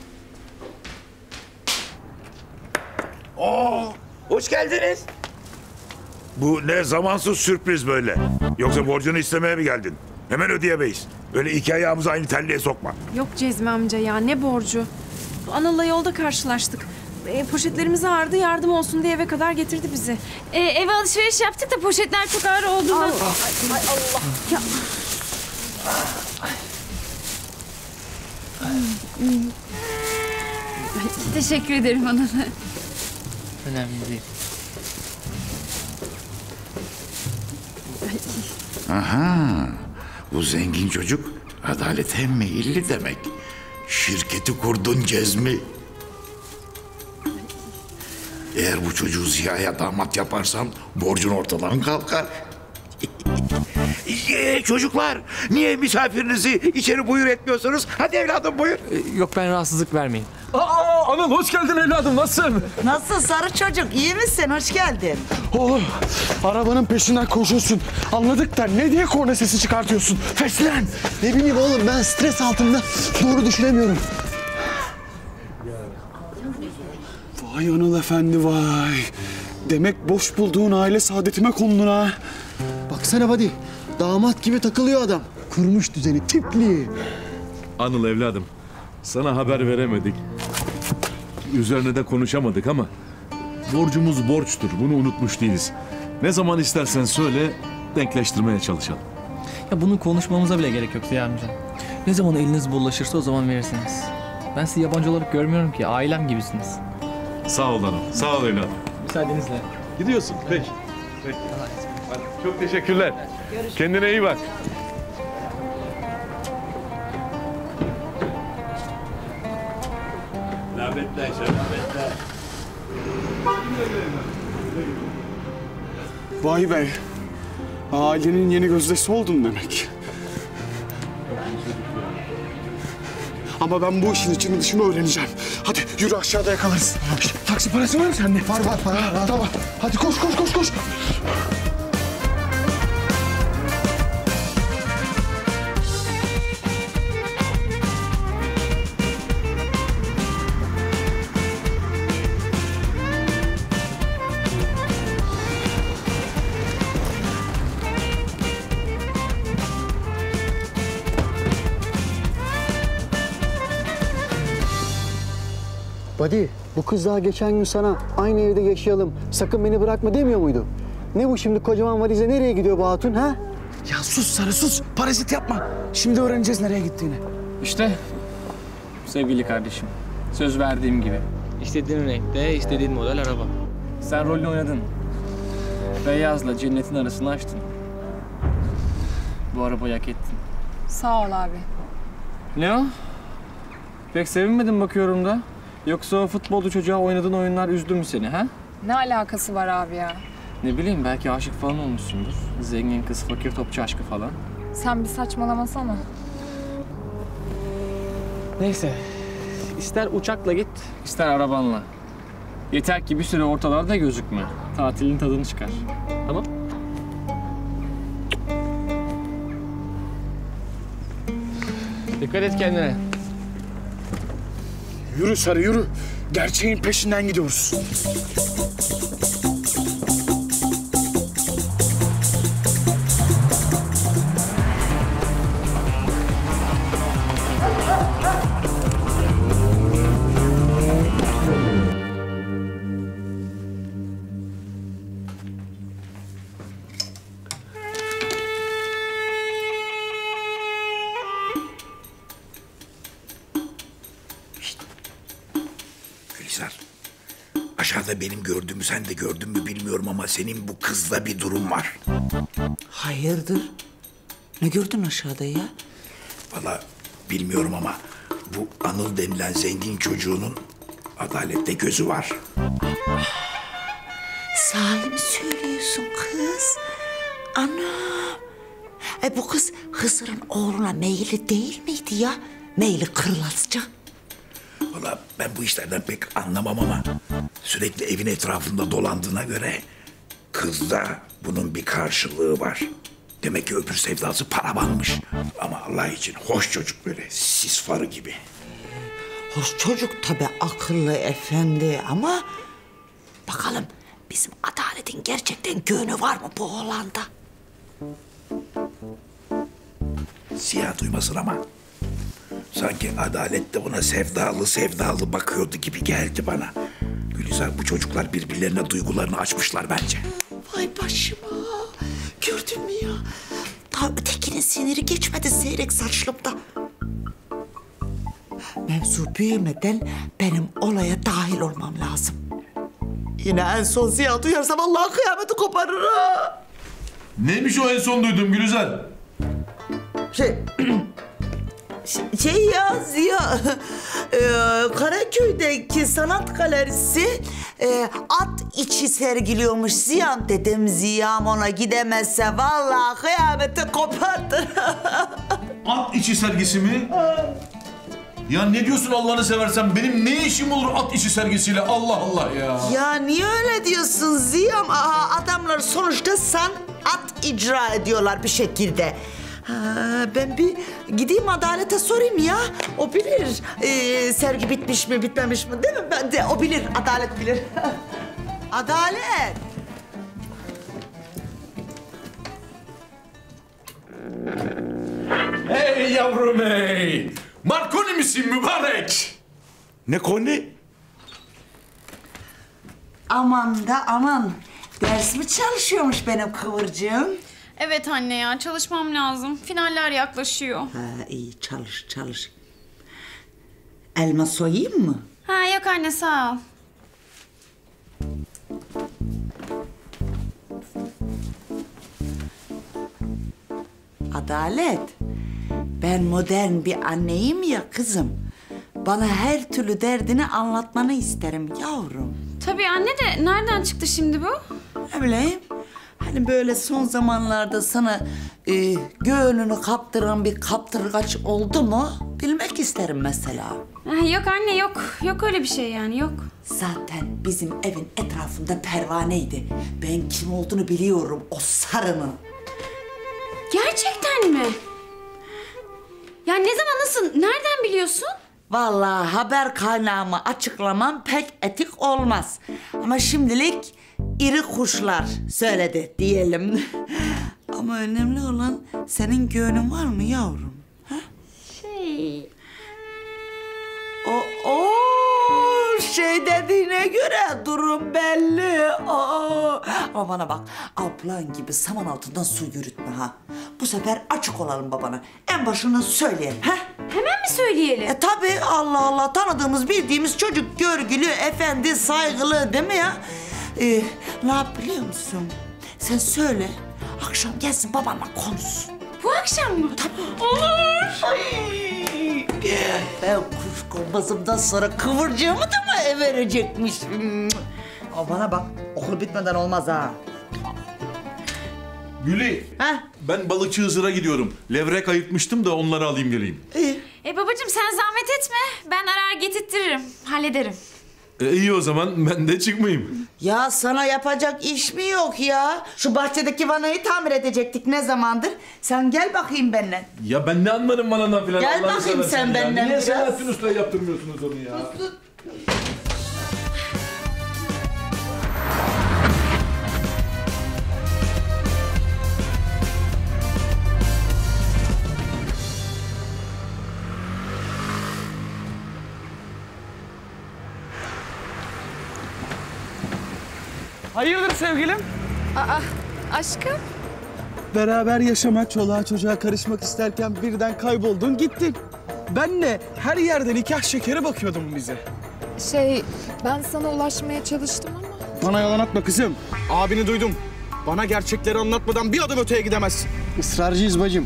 Oo, hoş geldiniz. Bu ne zamansız sürpriz böyle. Yoksa borcunu istemeye mi geldin? Hemen ödeyemeyiz. Öyle iki ayağımızı aynı telliğe sokma. Yok Cezmi amca ya, ne borcu? Anıl'la yolda karşılaştık. E, poşetlerimiz ağırdı, yardım olsun diye eve kadar getirdi bizi. E, eve alışveriş yaptık da poşetler çok ağır olduğundan... Ay, ay Allah. Ya. Teşekkür ederim Anıl. Önemli değil. Aha, bu zengin çocuk adalete meyilli demek. Şirketi kurdun Cezmi. Eğer bu çocuğu Ziya'ya damat yaparsam borcun ortadan kalkar. Ee, çocuklar, niye misafirinizi içeri buyur etmiyorsunuz? Hadi evladım buyur. Ee, yok ben rahatsızlık vermeyin. Aa, Anıl hoş geldin evladım, nasılsın? Nasıl sarı çocuk, iyi misin? Hoş geldin. Oğlum, arabanın peşinden koşuyorsun. Anladık da ne diye korna sesi çıkartıyorsun? Feslen! Ne bileyim oğlum, ben stres altında doğru düşünemiyorum. Vay Anıl Efendi vay. Demek boş bulduğun aile saadetime kondun ha. Baksana Buddy, damat gibi takılıyor adam. Kurmuş düzeni, tipli. Anıl evladım, sana haber veremedik. Üzerine de konuşamadık ama... borcumuz borçtur, bunu unutmuş değiliz. Ne zaman istersen söyle, denkleştirmeye çalışalım. Ya bunu konuşmamıza bile gerek yok Ziya amca. Ne zaman eliniz bulaşırsa o zaman verirsiniz. Ben sizi yabancı olarak görmüyorum ki, ailem gibisiniz. Sağ ol hanım, sağ ol evladım. Müsaadenizle. Gidiyorsun, peki. Peki. Hadi, çok teşekkürler. Kendine iyi bak. Rahmetler, rahmetler. Vay be. Ailenin yeni gözdesi oldun demek. Ama ben bu işin içini dışını öğreneceğim. Hadi yürü aşağıda yakalarız. Şişt, taksi parası var mı sende? Var var para. Var. Tamam. Hadi koş koş koş koş. Buddy, bu kız daha geçen gün sana aynı evde yaşayalım, sakın beni bırakma demiyor muydu? Ne bu şimdi kocaman valize, nereye gidiyor bu hatun ha? Ya sus Sarı sus. Parazit yapma. Şimdi öğreneceğiz nereye gittiğini. İşte sevgili kardeşim, söz verdiğim gibi. İstediğin renkte, istediğin model araba. Sen rolünü oynadın. Feyyaz'la Cennet'in arasını açtın. Bu arabayı hak ettin. Sağ ol abi. Ne o? Pek sevinmedin bakıyorum da. Yoksa o futbolcu çocuğa oynadığın oyunlar üzdü mü seni ha? Ne alakası var abi ya? Ne bileyim, belki aşık falan olmuşsundur. Zengin kız, fakir topçu aşkı falan. Sen bir saçmalamasana. Neyse, ister uçakla git, ister arabanla. Yeter ki bir süre ortalarda gözükme. Tatilin tadını çıkar. Tamam? Dikkat et kendine. Yürü Sarı yürü. Gerçeğin peşinden gidiyoruz. aşağıda benim gördüğümü sen de gördün mü bilmiyorum ama senin bu kızla bir durum var. Hayırdır? Ne gördün aşağıda ya? Vallahi bilmiyorum ama bu Anıl denilen zengin çocuğunun adalette gözü var. Sahi mi söylüyorsun kız? Ana! E bu kız Hızır'ın oğluna meyilli değil miydi ya? Meyli kırılasıca. Vallahi ben bu işlerden pek anlamam ama sürekli evin etrafında dolandığına göre kızda bunun bir karşılığı var. Demek ki öbür sevdası paravanmış. Ama Allah için hoş çocuk böyle sis farı gibi. Hoş çocuk tabii, akıllı, efendi ama... Bakalım bizim Adalet'in gerçekten gönlü var mı bu oğlanda? Ziya duymasın ama sanki Adalet de ona sevdalı sevdalı bakıyordu gibi geldi bana. Gülizar, bu çocuklar birbirlerine duygularını açmışlar bence. Vay başıma. Gördün mü ya? Daha ötekinin siniri geçmedi seyrek saçlımda. Mevzu büyümeden benim olaya dahil olmam lazım. Yine en son Ziya duyarsa vallahi kıyameti koparır ha. Neymiş o en son duyduğum Gülizar? Şey... Şey ya Ziya, e, Karaköy'deki sanat galerisi e, at içi sergiliyormuş Ziya'm. Dedim Ziya'm ona gidemezse vallahi kıyameti kopartır. At içi sergisi mi? Ya ne diyorsun Allah'ını seversen? Benim ne işim olur at içi sergisiyle? Allah Allah ya. Ya niye öyle diyorsun Ziya'm? Aha, adamlar sonuçta sanat icra ediyorlar bir şekilde. Ha, ben bir gideyim Adalet'e sorayım ya. O bilir ee, sergi bitmiş mi bitmemiş mi değil mi? Ben de o bilir, Adalet bilir. Adalet. Hey yavrum hey! Marconi misin mübarek? Ne konu? Aman da aman. Ders mi çalışıyormuş benim kıvırcığım? Evet anne ya, çalışmam lazım. Finaller yaklaşıyor. Ha, iyi çalış çalış. Elma soyayım mı? Ha yok anne, sağ ol. Adalet. Ben modern bir anneyim ya kızım. Bana her türlü derdini anlatmanı isterim yavrum. Tabii anne de nereden çıktı şimdi bu? Ne bileyim. Hani böyle son zamanlarda sana e, gönlünü kaptıran bir kaptırgaç oldu mu bilmek isterim mesela. Yok anne yok. Yok öyle bir şey yani, yok. Zaten bizim evin etrafında pervaneydi. Ben kim olduğunu biliyorum o sarının. Gerçekten mi? Ya ne zaman, nasıl, nereden biliyorsun? Vallahi haber kaynağımı açıklamam pek etik olmaz. Ama şimdilik iri kuşlar söyledi diyelim. Ama önemli olan senin gönlün var mı yavrum? Ha? Şey... O, o şey dediğine göre durum belli. Oo. Ama bana bak, ablan gibi saman altından su yürütme ha. Bu sefer açık olalım babana. En başından söyleyelim ha. Hemen mi söyleyelim? E tabii, Allah Allah, tanıdığımız bildiğimiz çocuk, görgülü, efendi, saygılı değil mi ya? Ee, ne yap biliyor musun? Sen söyle, akşam gelsin babamla konuşsun. Bu akşam mı? Tabii. Olur. Ay, ben kuşkonmazımdan sonra kıvırcığımı da mı verecekmişim? Ama bana bak, okul bitmeden olmaz ha. Güli, Heh. ben balıkçı Hızır'a gidiyorum. Levrek ayırtmıştım da onları alayım geleyim. İyi. E babacığım sen zahmet etme. Ben arar getirtirim. Hallederim. E, iyi o zaman ben de çıkmayayım. Ya sana yapacak iş mi yok ya? Şu bahçedeki vanayı tamir edecektik ne zamandır? Sen gel bakayım benimle. Ya ben ne anlarım vanadan filan. Gel Allah'ını bakayım seversen sen ya. benden Niye biraz. Selahattin Usta'ya yaptırmıyorsunuz onu ya? Hayırdır sevgilim? Aa, aşkım. Beraber yaşamak, çoluğa çocuğa karışmak isterken birden kayboldun gittin. Ben ne? Her yerde nikah şekeri bakıyordum bize. Şey, ben sana ulaşmaya çalıştım ama... Bana yalan atma kızım. Abini duydum. Bana gerçekleri anlatmadan bir adım öteye gidemezsin. Israrcıyız bacım.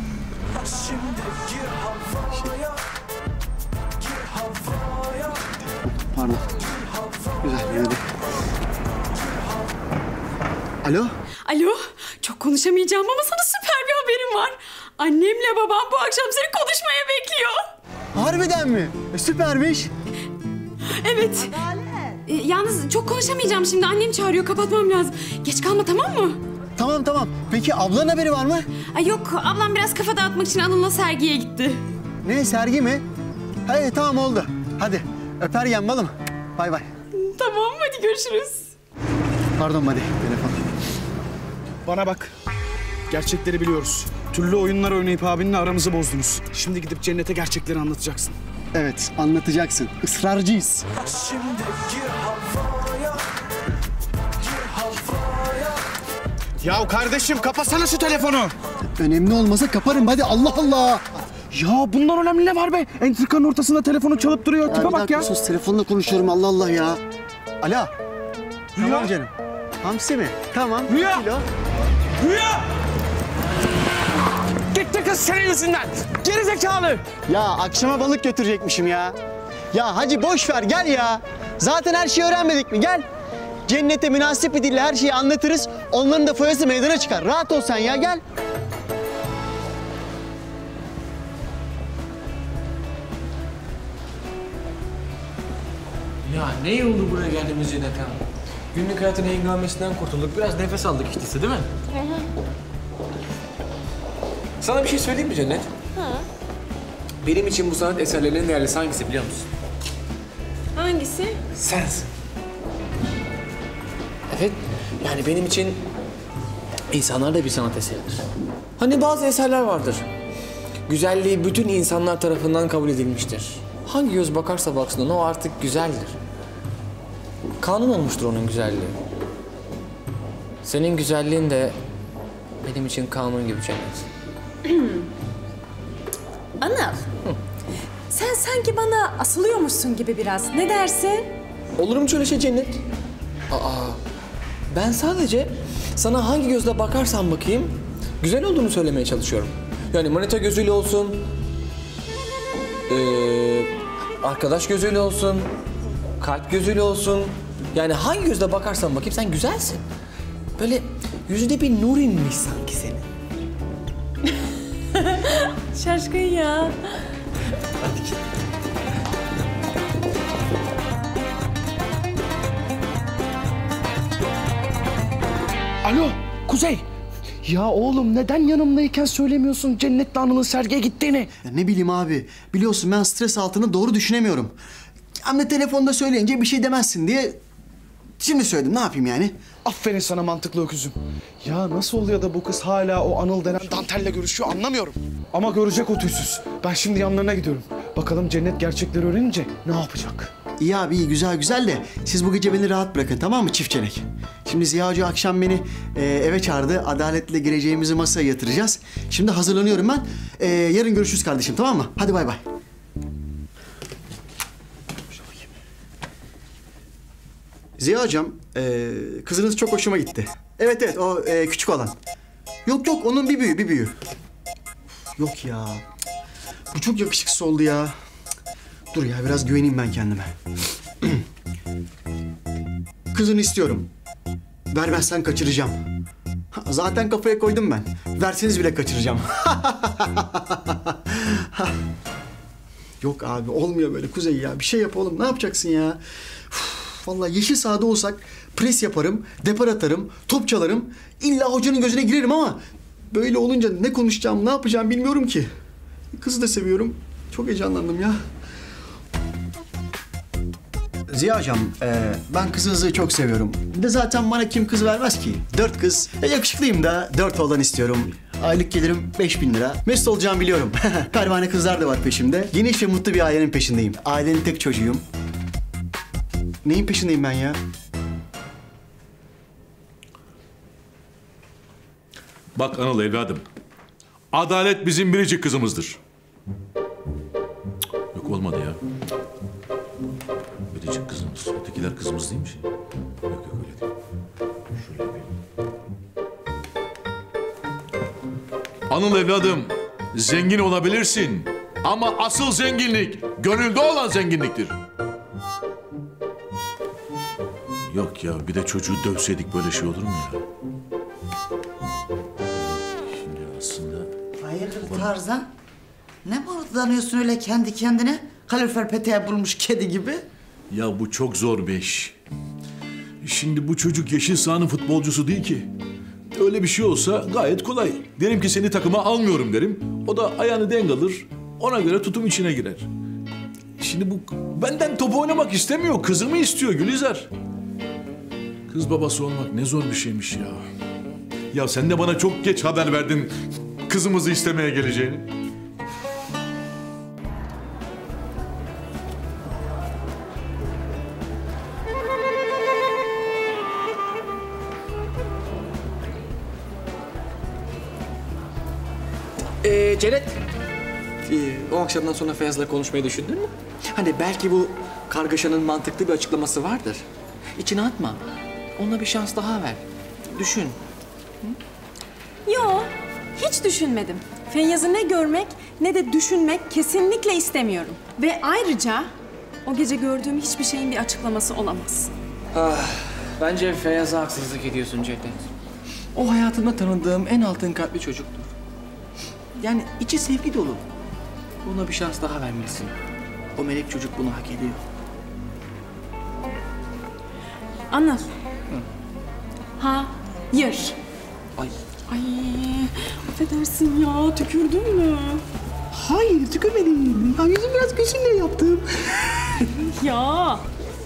Pardon. Güzel, hadi. Alo? Alo, çok konuşamayacağım ama sana süper bir haberim var. Annemle babam bu akşam seni konuşmaya bekliyor. Harbiden mi? E, süpermiş. Evet. E, yalnız çok konuşamayacağım şimdi. Annem çağırıyor, kapatmam lazım. Geç kalma, tamam mı? Tamam tamam. Peki ablanın haberi var mı? Ay yok, ablam biraz kafa dağıtmak için Anıl'la sergiye gitti. Ne, sergi mi? Hey, tamam oldu. Hadi öper yem balım. Bay bay. Tamam, hadi görüşürüz. Pardon hadi telefon. Bana bak. Gerçekleri biliyoruz. Türlü oyunlar oynayıp abinle aramızı bozdunuz. Şimdi gidip Cennet'e gerçekleri anlatacaksın. Evet, anlatacaksın. Israrcıyız. Ya kardeşim kapasana şu telefonu. Önemli olmasa kaparım hadi, Allah Allah. Ya bundan önemli ne var be? Entrikanın ortasında telefonu çalıp duruyor. Ya Tipe bir bak dakika ya. sus, telefonla konuşuyorum, Allah Allah ya. Alo. Rüya. Tamam canım. Hamsi mi? Tamam. Rüya. Kilo. Rüya! Gitti kız senin yüzünden. Geri zekalı. Ya akşama balık götürecekmişim ya. Ya hacı boş ver, gel ya. Zaten her şeyi öğrenmedik mi? Gel. Cennete münasip bir dille her şeyi anlatırız. Onların da foyası meydana çıkar. Rahat ol sen ya, gel. Ya ne iyi oldu buraya geldiğimiz Cennet Hanım. Günlük hayatın engelmesinden kurtulduk. Biraz nefes aldık işte, değil mi? Hı hı. Sana bir şey söyleyeyim mi Cennet? Hı. Benim için bu sanat eserlerinin değerlisi hangisi biliyor musun? Hangisi? Sensin. Evet, yani benim için insanlar da bir sanat eseridir. Hani bazı eserler vardır. Güzelliği bütün insanlar tarafından kabul edilmiştir. Hangi göz bakarsa baksın ona o artık güzeldir. Kanun olmuştur onun güzelliği. Senin güzelliğin de benim için kanun gibi Cennet. Anıl, sen sanki bana asılıyormuşsun gibi biraz. Ne dersin? Olur mu şöyle şey Cennet? Aa, ben sadece sana hangi gözle bakarsan bakayım güzel olduğunu söylemeye çalışıyorum. Yani manita gözüyle olsun, ee, arkadaş gözüyle olsun, kalp gözüyle olsun. Yani hangi gözle bakarsan bakayım sen güzelsin. Böyle yüzünde bir nur inmiş sanki senin. Şaşkın ya. Hadi git. Alo Kuzey. Ya oğlum neden yanımdayken söylemiyorsun Cennet'le Anıl'ın sergiye gittiğini? Ya ne bileyim abi. Biliyorsun ben stres altında doğru düşünemiyorum. Hem de telefonda söyleyince bir şey demezsin diye şimdi söyledim. Ne yapayım yani? Aferin sana mantıklı öküzüm. Ya nasıl oluyor da bu kız hala o Anıl denen dantelle görüşüyor anlamıyorum. Ama görecek o tüysüz. Ben şimdi yanlarına gidiyorum. Bakalım Cennet gerçekleri öğrenince ne yapacak? İyi abi iyi, güzel güzel de siz bu gece beni rahat bırakın, tamam mı çiftçenek? Şimdi Ziya Hoca akşam beni e, eve çağırdı. Adaletle gireceğimizi masaya yatıracağız. Şimdi hazırlanıyorum ben. E, yarın görüşürüz kardeşim, tamam mı? Hadi bay bay. Ziya Hocam, e, kızınız çok hoşuma gitti. Evet evet, o e, küçük olan. Yok yok, onun bir büyüğü, bir büyüğü. Yok ya, bu çok yakışıksız oldu ya. Dur ya, biraz güveneyim ben kendime. Kızını istiyorum. Vermezsen kaçıracağım. Zaten kafaya koydum ben. Verseniz bile kaçıracağım. Yok abi, olmuyor böyle Kuzey ya. Bir şey yap oğlum, ne yapacaksın ya? Uf, vallahi yeşil sahada olsak pres yaparım, depar atarım, top çalarım. İlla hocanın gözüne girerim ama böyle olunca ne konuşacağım, ne yapacağım bilmiyorum ki. Kızı da seviyorum. Çok heyecanlandım ya. Ziya Hocam, e, ben kızınızı çok seviyorum. Bir de zaten bana kim kız vermez ki? Dört kız. E, yakışıklıyım da dört oğlan istiyorum. Aylık gelirim beş bin lira. Mesut olacağımı biliyorum. Pervane kızlar da var peşimde. Geniş ve mutlu bir ailenin peşindeyim. Ailenin tek çocuğuyum. Neyin peşindeyim ben ya? Bak Anıl evladım. Adalet bizim biricik kızımızdır. Yok olmadı ya. Bir biricik kızımız. Ötekiler kızımız değil mi şimdi? Yok yok öyle değil. Şöyle bir... Anıl evladım, zengin olabilirsin. Ama asıl zenginlik gönülde olan zenginliktir. Yok ya, bir de çocuğu dövseydik böyle şey olur mu ya? Şimdi aslında... Hayırdır Tarzan? Ne mırıldanıyorsun öyle kendi kendine? Kalorifer peteği bulmuş kedi gibi. Ya bu çok zor bir iş. Şimdi bu çocuk yeşil sahanın futbolcusu değil ki. Öyle bir şey olsa gayet kolay. Derim ki seni takıma almıyorum derim. O da ayağını denk alır. Ona göre tutum içine girer. Şimdi bu benden top oynamak istemiyor. Kızımı istiyor Gülizar. Kız babası olmak ne zor bir şeymiş ya. Ya sen de bana çok geç haber verdin kızımızı istemeye geleceğini. Ee, Cennet, ee, o akşamdan sonra Feyyaz'la konuşmayı düşündün mü? Hani belki bu kargaşanın mantıklı bir açıklaması vardır. İçine atma. Ona bir şans daha ver. Düşün. Hı? Yo, hiç düşünmedim. Feyyaz'ı ne görmek ne de düşünmek kesinlikle istemiyorum. Ve ayrıca o gece gördüğüm hiçbir şeyin bir açıklaması olamaz. Ah, bence Feyyaz'a haksızlık ediyorsun Cennet. O hayatımda tanıdığım en altın kalpli çocuktur. Yani içi sevgi dolu. Ona bir şans daha vermelisin. O melek çocuk bunu hak ediyor. Anıl. Ha, hayır. Ay. Ay, affedersin ya, tükürdün mü? Hayır, tükürmedim. Ya yüzüm biraz gözümle yaptım. Ya.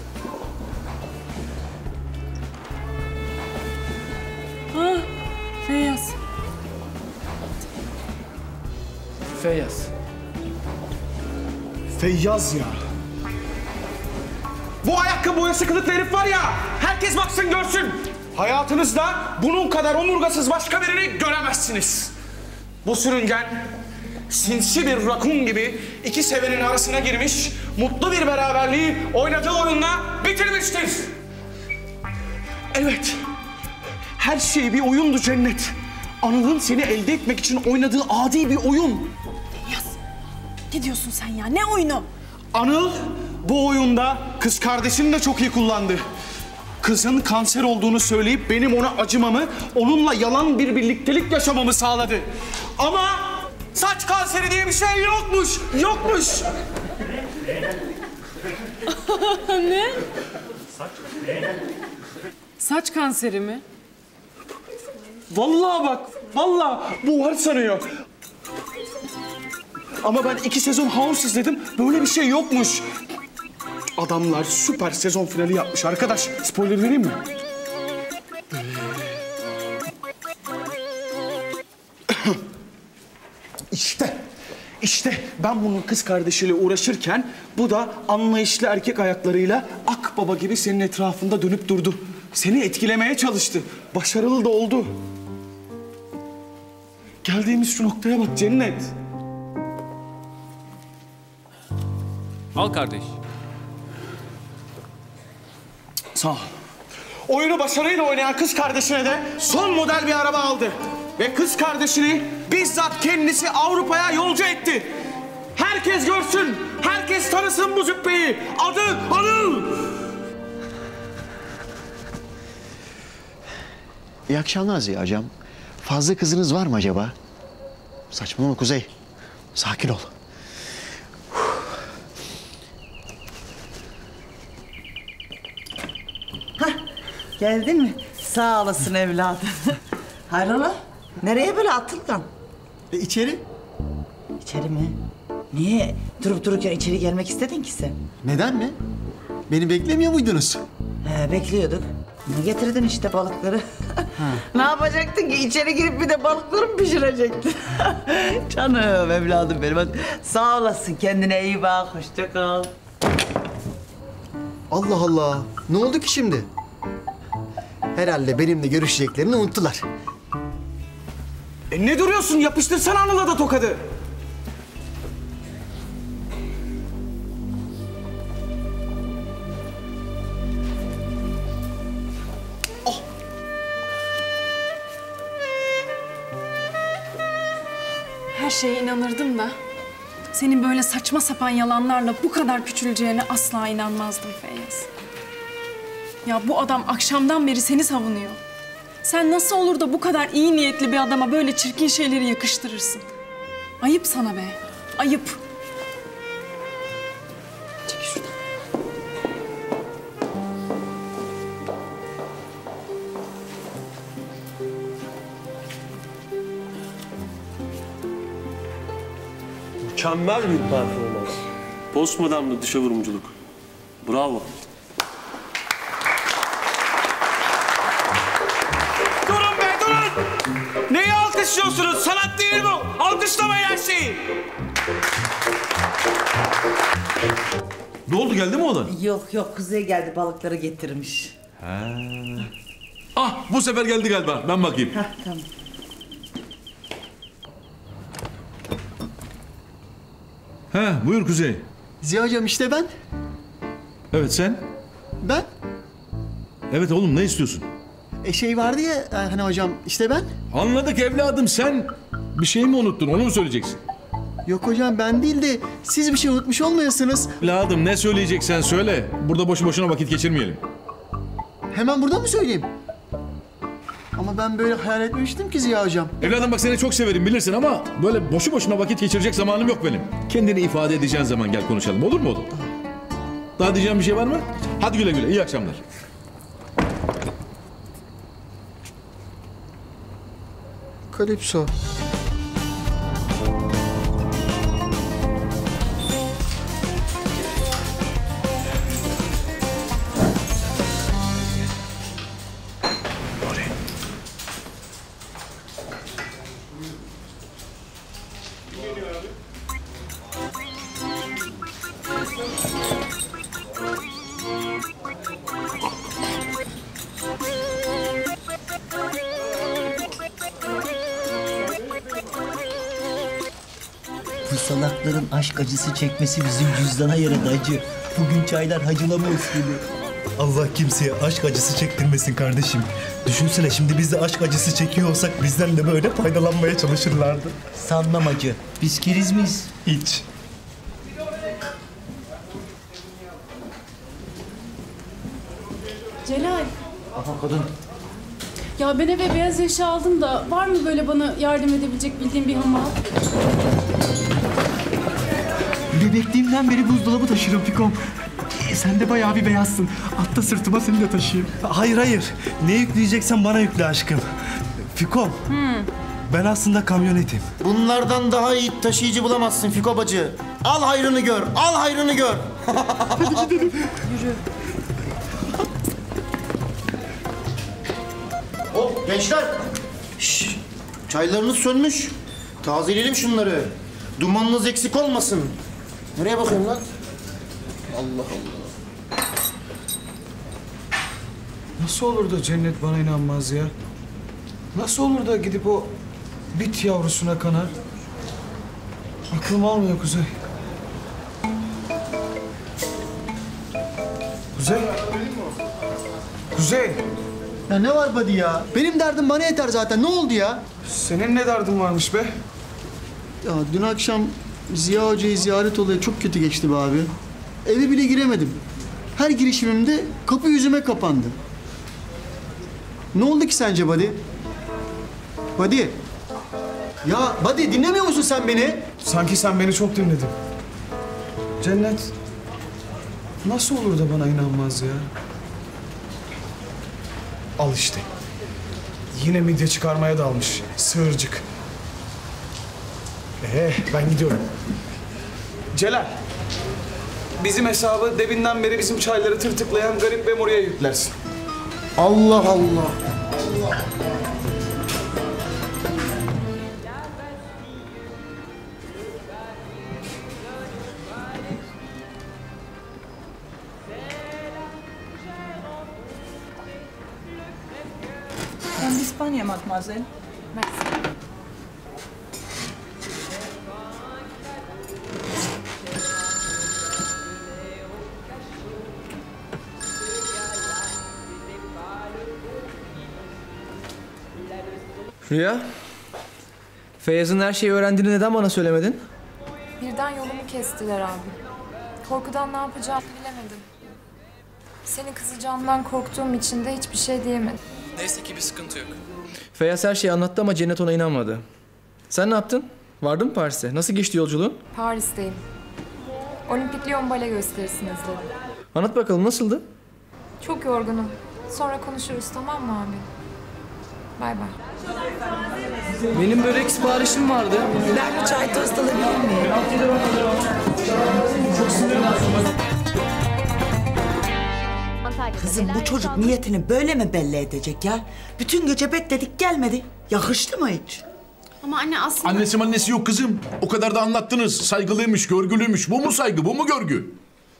Ha, Feyyaz. Feyyaz. Feyyaz ya. Bu ayakkabı boyası kılıklı herif var ya, herkes baksın görsün. Hayatınızda bunun kadar omurgasız başka birini göremezsiniz. Bu sürüngen sinsi bir rakun gibi iki sevenin arasına girmiş, mutlu bir beraberliği oynadığı oyunla bitirmiştir. Evet, her şey bir oyundu Cennet. Anıl'ın seni elde etmek için oynadığı adi bir oyun. Feyyaz, ne diyorsun sen ya? Ne oyunu? Anıl bu oyunda kız kardeşini de çok iyi kullandı. Kızın kanser olduğunu söyleyip benim ona acımamı, onunla yalan bir birliktelik yaşamamı sağladı. Ama saç kanseri diye bir şey yokmuş, yokmuş. Ne? Saç kanseri mi? Vallahi bak, vallahi bu var sanıyor. Ama ben iki sezon House izledim, böyle bir şey yokmuş. Adamlar süper sezon finali yapmış arkadaş. Spoiler vereyim mi? İşte, işte ben bunun kız kardeşiyle uğraşırken bu da anlayışlı erkek ayaklarıyla akbaba gibi senin etrafında dönüp durdu. Seni etkilemeye çalıştı. Başarılı da oldu. Geldiğimiz şu noktaya bak Cennet. Al kardeş. Sağ ol. Oyunu başarıyla oynayan kız kardeşine de son model bir araba aldı. Ve kız kardeşini bizzat kendisi Avrupa'ya yolcu etti. Herkes görsün, herkes tanısın bu züppeyi. Adı Anıl. İyi akşamlar Ziya hocam. Fazla kızınız var mı acaba? Saçmalama Kuzey. Sakin ol. Hah, geldin mi? Sağ olasın evladım. Hayrola? Nereye böyle Atılgan? E, içeri. İçeri mi? Niye durup dururken içeri gelmek istedin ki sen? Neden mi? Beni beklemiyor muydunuz? He, bekliyorduk. Ne getirdin işte balıkları? Ne yapacaktın ki? İçeri girip bir de balıkları mı pişirecektin? Canım evladım benim. Hadi. Sağ olasın. Kendine iyi bak. Hoşça kal. Allah Allah. Ne oldu ki şimdi? Herhalde benimle görüşeceklerini unuttular. E ne duruyorsun? Yapıştırsana Anıl'a da tokadı. her şeye inanırdım da senin böyle saçma sapan yalanlarla bu kadar küçüleceğine asla inanmazdım Feyyaz. Ya bu adam akşamdan beri seni savunuyor. Sen nasıl olur da bu kadar iyi niyetli bir adama böyle çirkin şeyleri yakıştırırsın? Ayıp sana be, ayıp. Çekil şuradan. Mükemmel bir performans. Postmodern'de dışa vurumculuk. Bravo. Durun be durun! Neyi alkışlıyorsunuz? Sanat değil bu. Alkışlamayın her şeyi. Ne oldu, geldi mi oğlan? Yok yok, Kuzey geldi, balıkları getirmiş. Ha. Ah, bu sefer geldi galiba. Ben bakayım. Hah, tamam. Ha, buyur Kuzey. Ziya hocam işte ben. Evet, sen? Ben? Evet oğlum, ne istiyorsun? E şey vardı ya hani hocam işte ben. Anladık evladım, sen bir şey mi unuttun, onu mu söyleyeceksin? Yok hocam ben değil de siz bir şey unutmuş olmayasınız. Evladım ne söyleyeceksen söyle. Burada boşu boşuna vakit geçirmeyelim. Hemen burada mı söyleyeyim? Ama ben böyle hayal etmemiştim ki Ziya hocam. Evladım bak seni çok severim bilirsin ama böyle boşu boşuna vakit geçirecek zamanım yok benim. Kendini ifade edeceğin zaman gel konuşalım, olur mu oğlum? Daha diyeceğim bir şey var mı? Hadi güle güle, iyi akşamlar. Kalipso. Bu salakların aşk acısı çekmesi bizim cüzdana yaradı hacı. Bugün çaylar hacılama usulü. Allah kimseye aşk acısı çektirmesin kardeşim. Düşünsene şimdi biz de aşk acısı çekiyor olsak bizden de böyle faydalanmaya çalışırlardı. Sanmam hacı. Biz keriz miyiz? Hiç. Celal, Aha kadın. ya ben eve beyaz eşya aldım da var mı böyle bana yardım edebilecek bildiğin bir hamal? Bebekliğimden beri buzdolabı taşırım Fikom. E, sen de bayağı bir beyazsın. Atla sırtıma seni de taşıyayım. Hayır hayır. Ne yükleyeceksen bana yükle aşkım. Fikom. Ben aslında kamyonetim. Bunlardan daha iyi taşıyıcı bulamazsın Fiko bacı. Al hayrını gör, al hayrını gör. Hadi gidelim. Yürü. Hop gençler. Şşş. Çaylarınız sönmüş. Tazeleyelim şunları. Dumanınız eksik olmasın. Nereye bakıyorsun lan? Allah Allah. Nasıl olur da Cennet bana inanmaz ya? Nasıl olur da gidip o bit yavrusuna kanar? Aklım almıyor Kuzey. Kuzey. Kuzey. Ya ne var buddy ya? Benim derdim bana yeter zaten. Ne oldu ya? Senin ne derdin varmış be? Ya dün akşam Ziya Hoca'yı ziyaret olayı çok kötü geçti be abi. Eve bile giremedim. Her girişimimde kapı yüzüme kapandı. Ne oldu ki sence buddy? Buddy. Ya buddy dinlemiyor musun sen beni? Sanki sen beni çok dinledin. Cennet. Nasıl olur da bana inanmaz ya? Al işte. Yine midye çıkarmaya dalmış. Sığırcık. Ee, ben gidiyorum. Celal. Bizim hesabı debinden beri bizim çayları tırtıklayan garip memurya yüklersin. Allah Allah. Allah. En d'Espagne, mademoiselle. Merci. Rüya, Feyyaz'ın her şeyi öğrendiğini neden bana söylemedin? Birden yolumu kestiler abi. Korkudan ne yapacağımı bilemedim. Seni kızacağımdan korktuğum için de hiçbir şey diyemedim. Neyse ki bir sıkıntı yok. Feyyaz her şeyi anlattı ama Cennet ona inanmadı. Sen ne yaptın? Vardın mı Paris'e? Nasıl geçti yolculuğun? Paris'teyim. Olimpik Lyon bale gösterisini izledim. Anlat bakalım, nasıldı? Çok yorgunum. Sonra konuşuruz, tamam mı abi? Bay bay. Benim börek siparişim vardı. Ben bir çay tost alabilir miyim? Kızım bu çocuk niyetini böyle mi belli edecek ya? Bütün gece bekledik gelmedi. Yakıştı mı hiç? Ama anne aslında... Annesi annesi yok kızım. O kadar da anlattınız. Saygılıymış, görgülüymüş. Bu mu saygı, bu mu görgü?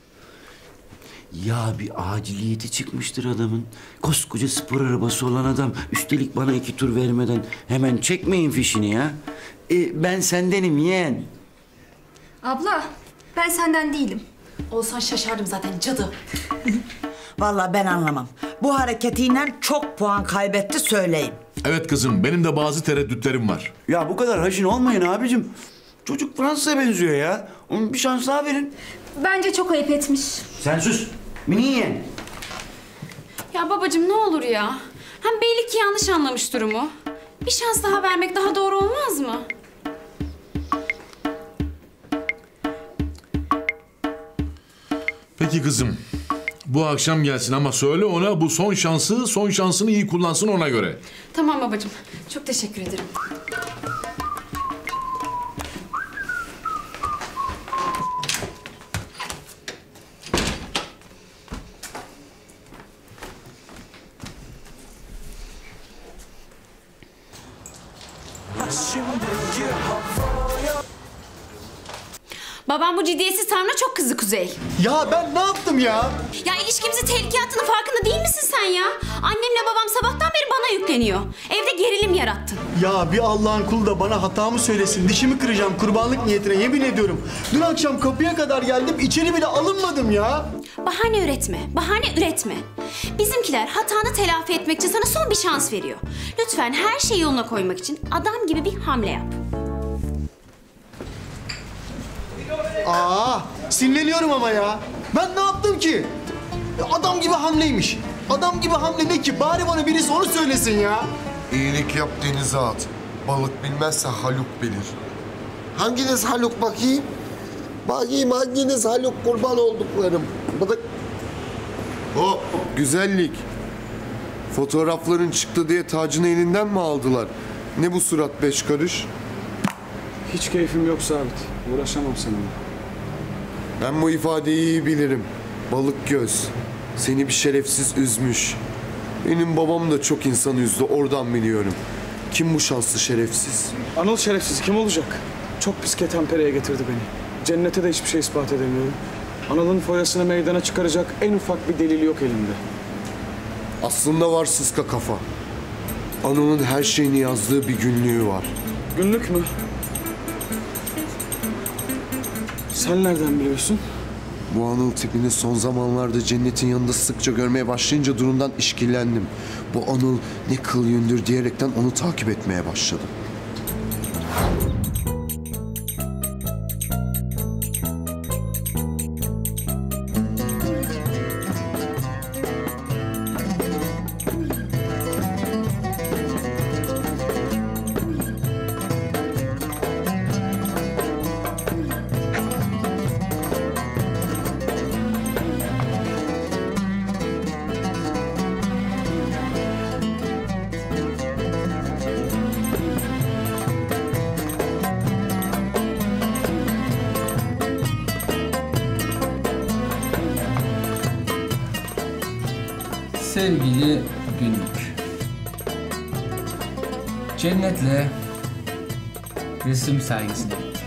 Ya bir aciliyeti çıkmıştır adamın. Koskoca spor arabası olan adam. Üstelik bana iki tur vermeden hemen çekmeyin fişini ya. E, ben sendenim yeğen. Abla, ben senden değilim. Olsan şaşardım zaten cadı. Vallahi ben anlamam. Bu hareketiyle çok puan kaybetti söyleyeyim. Evet kızım, benim de bazı tereddütlerim var. Ya bu kadar haşin olmayın abicim. Çocuk Fransa'ya benziyor ya. Onun bir şans daha verin. Bence çok ayıp etmiş. Sen sus. Mini yeğen. Ya babacığım ne olur ya. Hem belli ki yanlış anlamış durumu. Bir şans daha vermek daha doğru olmaz mı? Peki kızım, bu akşam gelsin ama söyle ona bu son şansı, son şansını iyi kullansın ona göre. Tamam babacığım. Çok teşekkür ederim. Babam bu ciddiyetsiz tavrına çok kızdı Kuzey. Ya ben ne yaptım ya? Ya ilişkimizi tehlikeye attığının farkında değil misin sen ya? Annemle babam sabahtan beri bana yükleniyor. Evde gerilim yarattın. Ya bir Allah'ın kulu da bana hatamı söylesin. Dişimi kıracağım kurbanlık niyetine yemin ediyorum. Dün akşam kapıya kadar geldim içeri bile alınmadım ya. Bahane üretme, bahane üretme. Bizimkiler hatanı telafi etmek için sana son bir şans veriyor. Lütfen her şeyi yoluna koymak için adam gibi bir hamle yap. Aa, sinirleniyorum ama ya. Ben ne yaptım ki? Adam gibi hamleymiş. Adam gibi hamle ne ki? Bari bana birisi onu söylesin ya. İyilik yap denize at. Balık bilmezse Haluk bilir. Hanginiz Haluk bakayım? Bakayım hanginiz Haluk kurban olduklarım. Bıdık. Hop güzellik. Fotoğrafların çıktı diye tacını elinden mi aldılar? Ne bu surat beş karış? Hiç keyfim yok Sabit. Uğraşamam seninle. Ben bu ifadeyi iyi bilirim. Balık göz. Seni bir şerefsiz üzmüş. Benim babam da çok insan üzdü. Oradan biliyorum. Kim bu şanslı şerefsiz? Anıl şerefsiz kim olacak? Çok pis ketenpereye getirdi beni. Cennete de hiçbir şey ispat edemiyorum. Anıl'ın foyasını meydana çıkaracak en ufak bir delil yok elimde. Aslında var sıska kafa. Anıl'ın her şeyini yazdığı bir günlüğü var. Günlük mü? Sen nereden biliyorsun? Bu Anıl tipini son zamanlarda Cennet'in yanında sıkça görmeye başlayınca durumdan işkillendim. Bu Anıl ne kıl yündür diyerekten onu takip etmeye başladım. Sevgili günlük. Cennet'le resim sergisine gittik.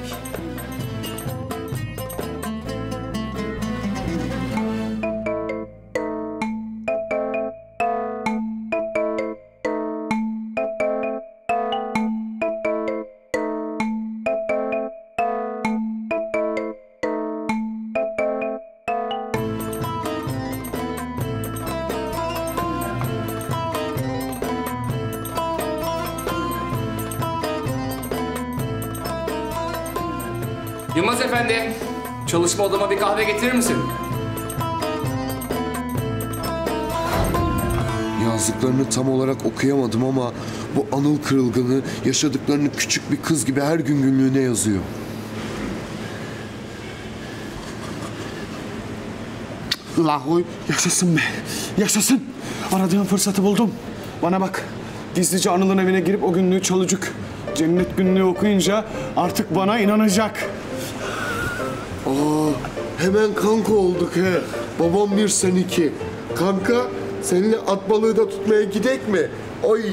Yılmaz Efendi, çalışma odama bir kahve getirir misin? Yazdıklarını tam olarak okuyamadım ama bu Anıl kırılganı yaşadıklarını küçük bir kız gibi her gün günlüğüne yazıyor. Lahoy. Yaşasın be. Yaşasın. Aradığım fırsatı buldum. Bana bak. Gizlice Anıl'ın evine girip o günlüğü çalacak. Cennet günlüğü okuyunca artık bana inanacak. Aa, hemen kanka olduk he. Babam bir, sen iki. Kanka, seninle at balığı da tutmaya gidek mi? Oy.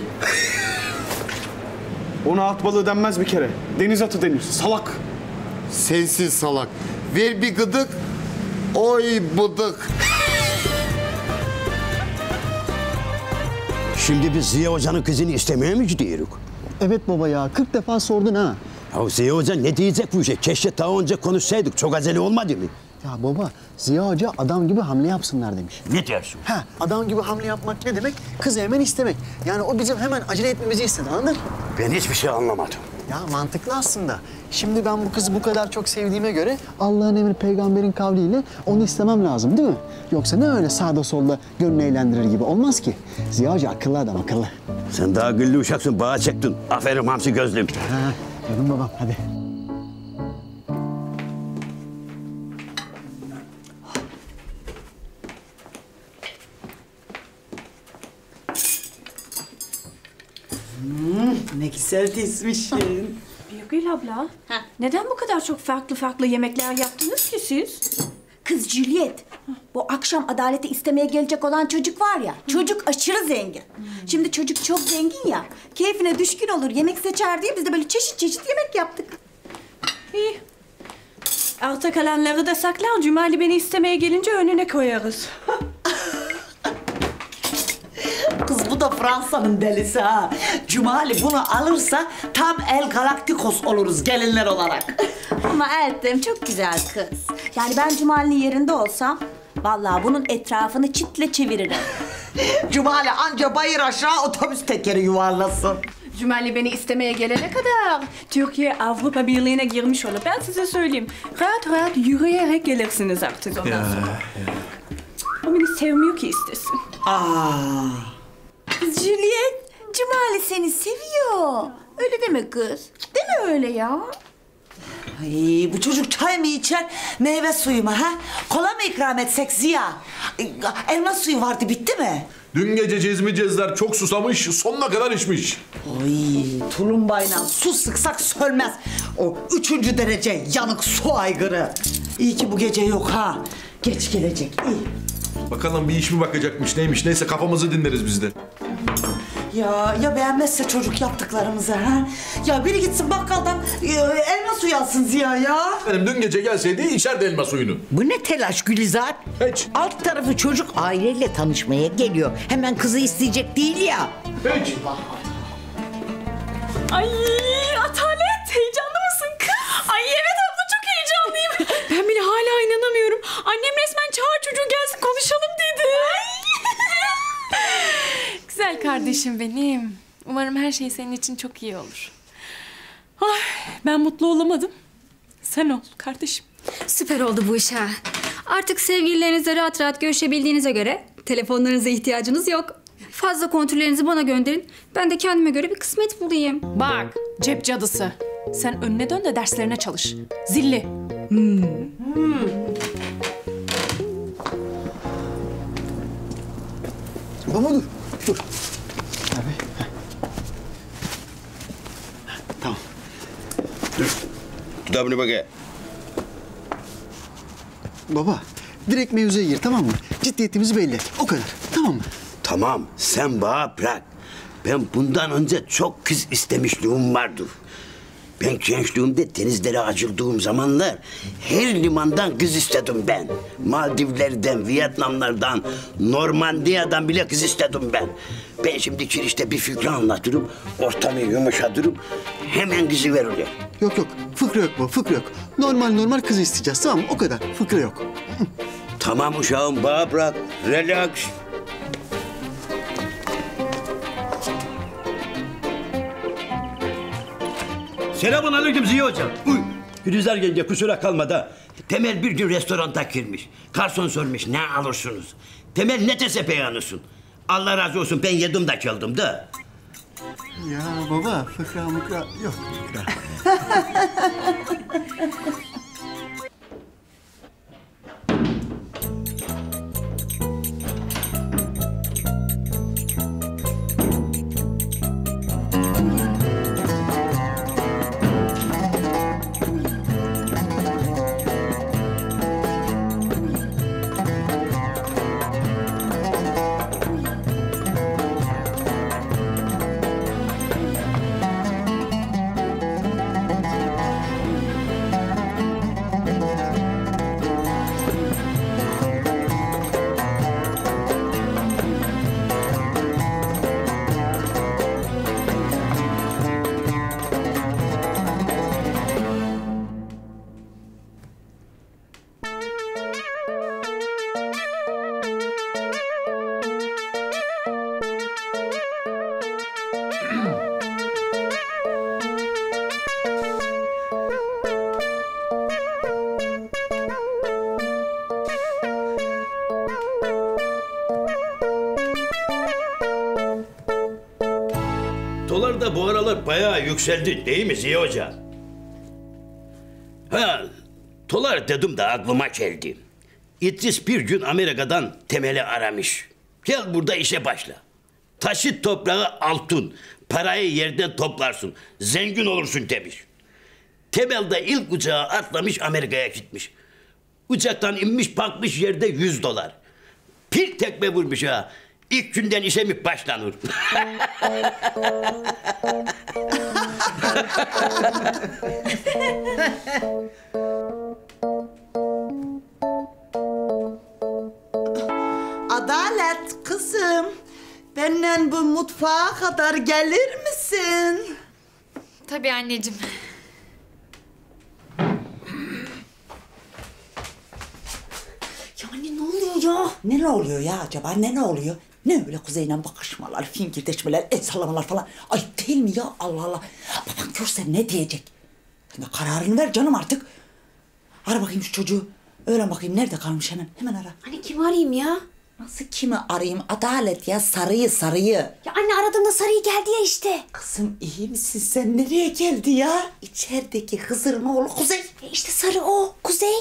Ona at balığı denmez bir kere. Deniz atı denir. Salak. Sensin salak. Ver bir gıdık. Oy bıdık. Şimdi biz Ziya Hoca'nın kızını istemeye mi gidiyoruz? Evet baba ya, kırk defa sordun ha. Ya Ziya Hoca ne diyecek bu işe? Keşke daha önce konuşsaydık. Çok acele olmadı mı? Ya baba, Ziya Hoca adam gibi hamle yapsınlar demiş. Ne diyorsun? Ha, adam gibi hamle yapmak ne demek? Kızı hemen istemek. Yani o bizim hemen acele etmemizi istedi, anladın? Ben hiçbir şey anlamadım. Ya mantıklı aslında. Şimdi ben bu kızı bu kadar çok sevdiğime göre Allah'ın emri peygamberin kavliyle onu istemem lazım değil mi? Yoksa ne öyle sağda solda gönlünü eğlendirir gibi olmaz ki. Ziya Hoca akıllı adam, akıllı. Sen daha güllü uşaksın, bağa çektin. Aferin hamsi gözlüm. Ha, canım babam, hadi. Hmm, ne güzel dizmişsin. Birgül abla, neden bu kadar çok farklı farklı yemekler yaptınız ki siz? Kız Juliet, bu akşam Adalet'i istemeye gelecek olan çocuk var ya, çocuk aşırı zengin. Şimdi çocuk çok zengin ya, keyfine düşkün olur, yemek seçer diye biz de böyle çeşit çeşit yemek yaptık. İyi. Arta kalanları da saklar, Cumali beni istemeye gelince önüne koyarız. Kız bu da Fransa'nın delisi ha. Cumali bunu alırsa tam El Galacticos oluruz gelinler olarak. Ama Eltim çok güzel kız. Yani ben Cumali'nin yerinde olsam, vallahi bunun etrafını çitle çeviririm. Cumali anca bayır aşağı otobüs tekeri yuvarlasın. Cumali beni istemeye gelene kadar Türkiye Avrupa Birliği'ne girmiş olur. Ben size söyleyeyim. Rahat rahat yürüyerek gelirsiniz artık ondan Ya, sonra. ya. O beni sevmiyor ki istesin. Aa. Kız Juliet, Cumali seni seviyor. Öyle deme kız. Deme öyle ya. Ay, bu çocuk çay mı içer, meyve suyu mu ha? Kola mı ikram etsek Ziya? Elma suyu vardı, bitti mi? Dün gece cezmicezler çok susamış, sonuna kadar içmiş. Oy, tulumbayla su sıksak sölmez. O üçüncü derece yanık su aygırı. İyi ki bu gece yok ha. Geç gelecek, iyi. Bakalım bir iş mi bakacakmış, neymiş, neyse kafamızı dinleriz biz de. Ya ya beğenmezse çocuk yaptıklarımızı ha? Ya biri gitsin bakkaldan e, elma suyu alsın Ziya ya. Benim dün gece gelseydi içerdi elma suyunu. Bu ne telaş Gülizar? Hiç. Alt tarafı çocuk aileyle tanışmaya geliyor. Hemen kızı isteyecek değil ya. Hiç. Ay Atalet, heyecanlı mısın kız? Ay evet abla, çok heyecanlıyım. Ben bile hala inanamıyorum. Annem resmen çağır çocuğu gelsin konuşalım dedi. Güzel kardeşim benim. Umarım her şey senin için çok iyi olur. Ay, ben mutlu olamadım. Sen ol kardeşim. Süper oldu bu iş ha. Artık sevgililerinizle rahat rahat görüşebildiğinize göre telefonlarınıza ihtiyacınız yok. Fazla kontrollerinizi bana gönderin. Ben de kendime göre bir kısmet bulayım. Bak cep cadısı. Sen önüne dön de derslerine çalış. Zilli. Hmm. Hmm. Baba dur, dur. Abi. Tamam. Dur. Tutabını bakayım. Baba, direkt mevzuya gir, tamam mı? Ciddiyetimizi belli et, o kadar. Tamam mı? Tamam, sen bana bırak. Ben bundan önce çok kız istemişliğim vardı. Ben gençliğimde denizlere açıldığım zamanlar her limandan kız istedim ben. Maldivler'den, Vietnamlardan, Normandiya'dan bile kız istedim ben. Ben şimdi kirişte bir fikri anlatırım, ortamı yumuşatırım, hemen kızı verirler. Yok yok, fıkra yok bu, fıkra yok. Normal normal kızı isteyeceğiz, tamam mı? O kadar, fıkra yok. Tamam uşağım, bana bırak, relax. Selamun aleyküm Ziya Hoca. Uy, Gülizar yenge kusura kalma da. Temel bir gün restoranta girmiş. Garson sormuş ne alırsınız? Temel ne dese beğenirsin. Allah razı olsun ben yedim de çaldım da. Ya baba fıkra mıkra yok. Dolar da bu aralar bayağı yükseldi değil mi Ziya Hoca? Ha, dolar dedim de aklıma geldi. İdris bir gün Amerika'dan Temel'i aramış. Gel burada işe başla. Taşı toprağı altın, parayı yerden toplarsın, zengin olursun demiş. Temel de ilk uçağa atlamış Amerika'ya gitmiş. Uçaktan inmiş bakmış yerde yüz dolar. Bir tekme vurmuş ha. İlk günden işe mi başlanır? Adalet kızım, benden bu mutfağa kadar gelir misin? Tabii anneciğim. Yani ne oluyor ya? Ne ne oluyor ya acaba? Ne ne oluyor? Ne öyle kuzeyle bakışmalar, fingirdeşmeler, el sallamalar falan. Ay değil mi ya? Allah Allah. Baban görse ne diyecek? Sen de kararını ver canım artık. Ara bakayım şu çocuğu. Öğren bakayım nerede kalmış hemen. Hemen ara. Hani kimi arayayım ya? Nasıl kimi arayayım? Adalet ya, Sarı'yı, Sarı'yı. Ya anne aradığımda Sarı'yı geldi ya işte. Kızım iyi misin sen? Nereye geldi ya? İçerideki Hızır'ın oğlu Kuzey. E işte Sarı o, Kuzey.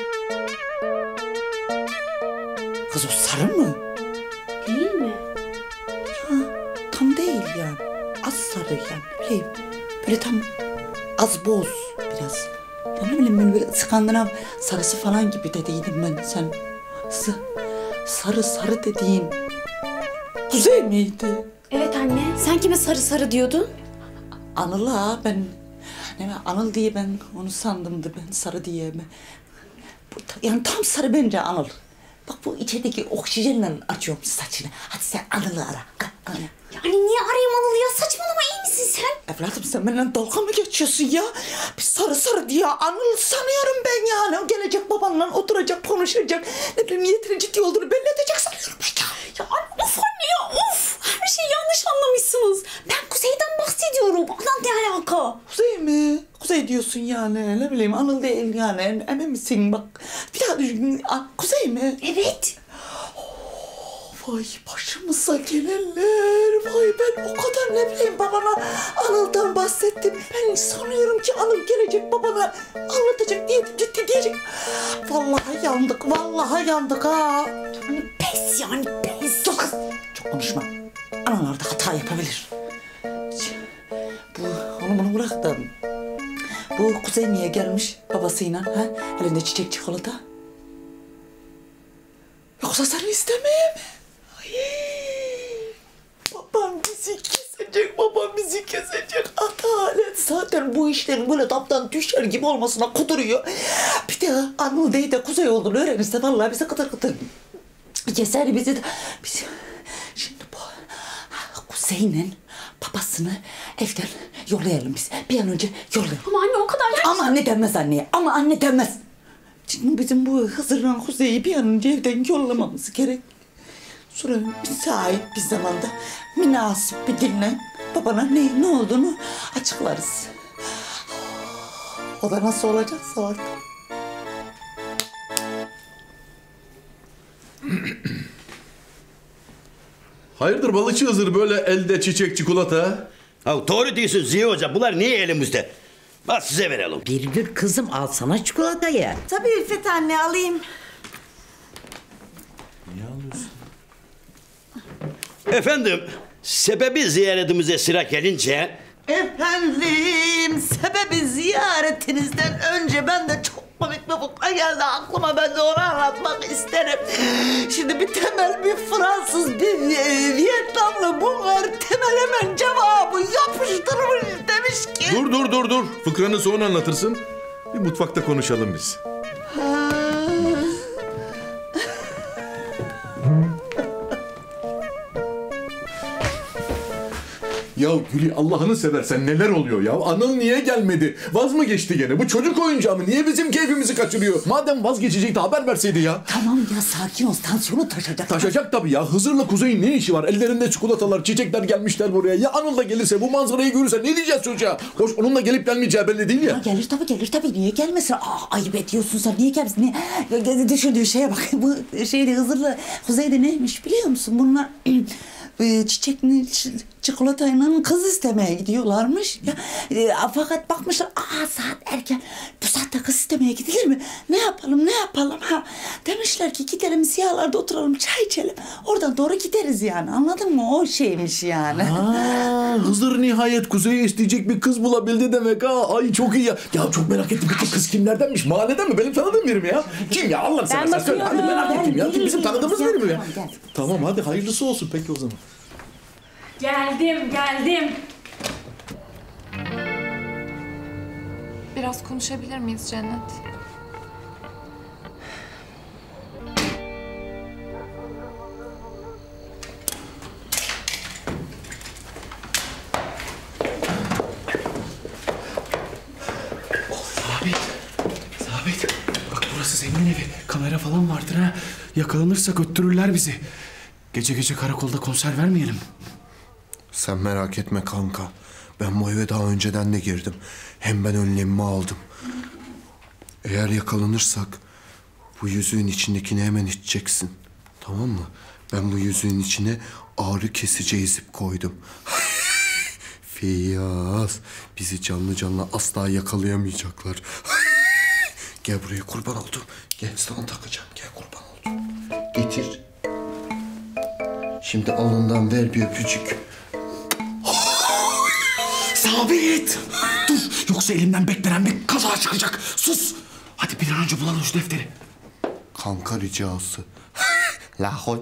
Kız o Sarı mı? Değil mi? Ya tam değil yani. Az sarı yani. Böyle, böyle tam az boz biraz. Ya ne bileyim ben böyle İskandinav sarısı falan gibi dediydim ben. Sen sarı, sarı sarı dediğin Kuzey miydi? Evet anne. Sen kime sarı sarı diyordun? Anıl'a ben... Ne, Anıl diye ben onu sandımdı ben sarı diye. Ben, bu, yani tam sarı bence Anıl. Bak bu içerideki oksijenle açıyorum saçını. Hadi sen Anıl'ı ara. Anıl. Ya anne niye arayayım Anıl'ı ya? Saçmalama iyi misin sen? Evladım sen benimle dalga mı geçiyorsun ya? Bir sarı sarı diye Anıl sanıyorum ben yani. O gelecek babanla oturacak, konuşacak. Ne bileyim niyetinin ciddi olduğunu belli edecek sanıyorum ben ya. Ya anne of anne ya of. Her şeyi yanlış anlamışsınız. Ben Kuzey'den bahsediyorum. Anıl ne alaka? Kuzey mi? Kuzey diyorsun yani. Ne bileyim Anıl değil yani. Emin misin bak. Bir daha düşün. Kuzey mi? Evet. Vay başımıza gelenler. Vay ben o kadar ne bileyim babana Anıl'dan bahsettim. Ben sanıyorum ki Anıl gelecek babana anlatacak diye ciddi diyecek. Vallahi yandık, vallahi yandık ha. Yani pes yani pes. Dur kız, çok konuşma. Analar da hata yapabilir. Bu, onu bunu bırak da. Bu Kuzey niye gelmiş babasıyla ha? Elinde çiçek çikolata. Yoksa seni istemeye mi? Babam bizi kesecek, babam bizi kesecek. Adalet zaten bu işlerin böyle taptan düşer gibi olmasına kuduruyor. Bir de Anıl değil de Kuzey olduğunu öğrenirse vallahi bize kıtır kıtır keser bizi de. Biz... Şimdi bu Kuzey'in babasını evden yollayalım biz. Bir an önce yollayalım. Ama anne o kadar... Ama anne denmez anneye, ama anne denmez. Şimdi bizim bu Hızır'la Kuzey'i bir an önce evden yollamamız gerek. Sonra müsait bir zamanda münasip bir dille babana ne, ne olduğunu açıklarız. O da nasıl olacaksa artık. Hayırdır balıkçı Hızır böyle elde çiçek çikolata? Ha, doğru diyorsun Ziya Hoca. Bunlar niye elimizde? Bak size verelim. Birgül kızım alsana çikolatayı. Tabii Ülfet anne alayım. Niye alıyorsun? Efendim, sebebi ziyaretimize sıra gelince... Efendim, sebebi ziyaretinizden önce ben de çok komik bir fıkra geldi aklıma. Ben de onu anlatmak isterim. Şimdi bir Temel, bir Fransız, bir Vietnamlı bunlar Temel hemen cevabı yapıştırmış demiş ki... Dur dur dur dur. Fıkranı sonra anlatırsın. Bir mutfakta konuşalım biz. Ya Gülü Allah'ını seversen neler oluyor ya? Anıl niye gelmedi? Vaz mı geçti gene? Bu çocuk oyuncağı mı? Niye bizim keyfimizi kaçırıyor? Madem vazgeçecekti haber verseydi ya. Tamam ya sakin ol, tansiyonu taşacak. Taşacak tabii ya. Hızır'la Kuzey'in ne işi var? Ellerinde çikolatalar, çiçekler gelmişler buraya. Ya Anıl da gelirse, bu manzarayı görürse ne diyeceğiz çocuğa? Hoş onun da gelip gelmeyeceği belli değil ya. Ya gelir tabii gelir tabii. Niye gelmesin? Aa, ayıp ediyorsun sen. Niye gelmesin? Niye? Düşündüğün şeye bak. Bu şeyde Hızır'la Kuzey'de neymiş biliyor musun? Bunlar... çiçekli çikolatayla kız istemeye gidiyorlarmış. Ya, e, fakat bakmışlar, aa saat erken, bu saatte kız istemeye gidilir mi? Ne yapalım, ne yapalım? Ha, demişler ki gidelim Ziyalarda oturalım, çay içelim. Oradan doğru gideriz yani, anladın mı? O şeymiş yani. Aa, Hızır nihayet Kuzey'e isteyecek bir kız bulabildi demek ha. Ay çok iyi ya. Ya çok merak ettim, bu kız kimlerdenmiş? Mahalleden mi? Benim tanıdığım biri mi ya? Kim ya? Allah'ını seversen söyle. Hadi merak ettim ya. Kim bizim tanıdığımız biri mi ya? Tamam hadi hayırlısı olsun peki o zaman. Geldim, geldim. Biraz konuşabilir miyiz Cennet? Sabit. Sabit. Bak burası zengin evi. Kamera falan vardır ha. Yakalanırsak öttürürler bizi. Gece gece karakolda konser vermeyelim. Sen merak etme kanka. Ben bu eve daha önceden de girdim. Hem ben önlemimi aldım. Eğer yakalanırsak bu yüzüğün içindekini hemen içeceksin. Tamam mı? Ben bu yüzüğün içine ağrı kesici ezip koydum. Feyyaz, bizi canlı canlı asla yakalayamayacaklar. Gel buraya kurban oldum. Gel sana takacağım. Gel kurban oldum. Getir. Şimdi alnından ver bir öpücük. Sabit! Dur! Yoksa elimden beklenen bir kaza çıkacak. Sus! Hadi bir an önce bulalım şu defteri. Kanka ricası. Lahol.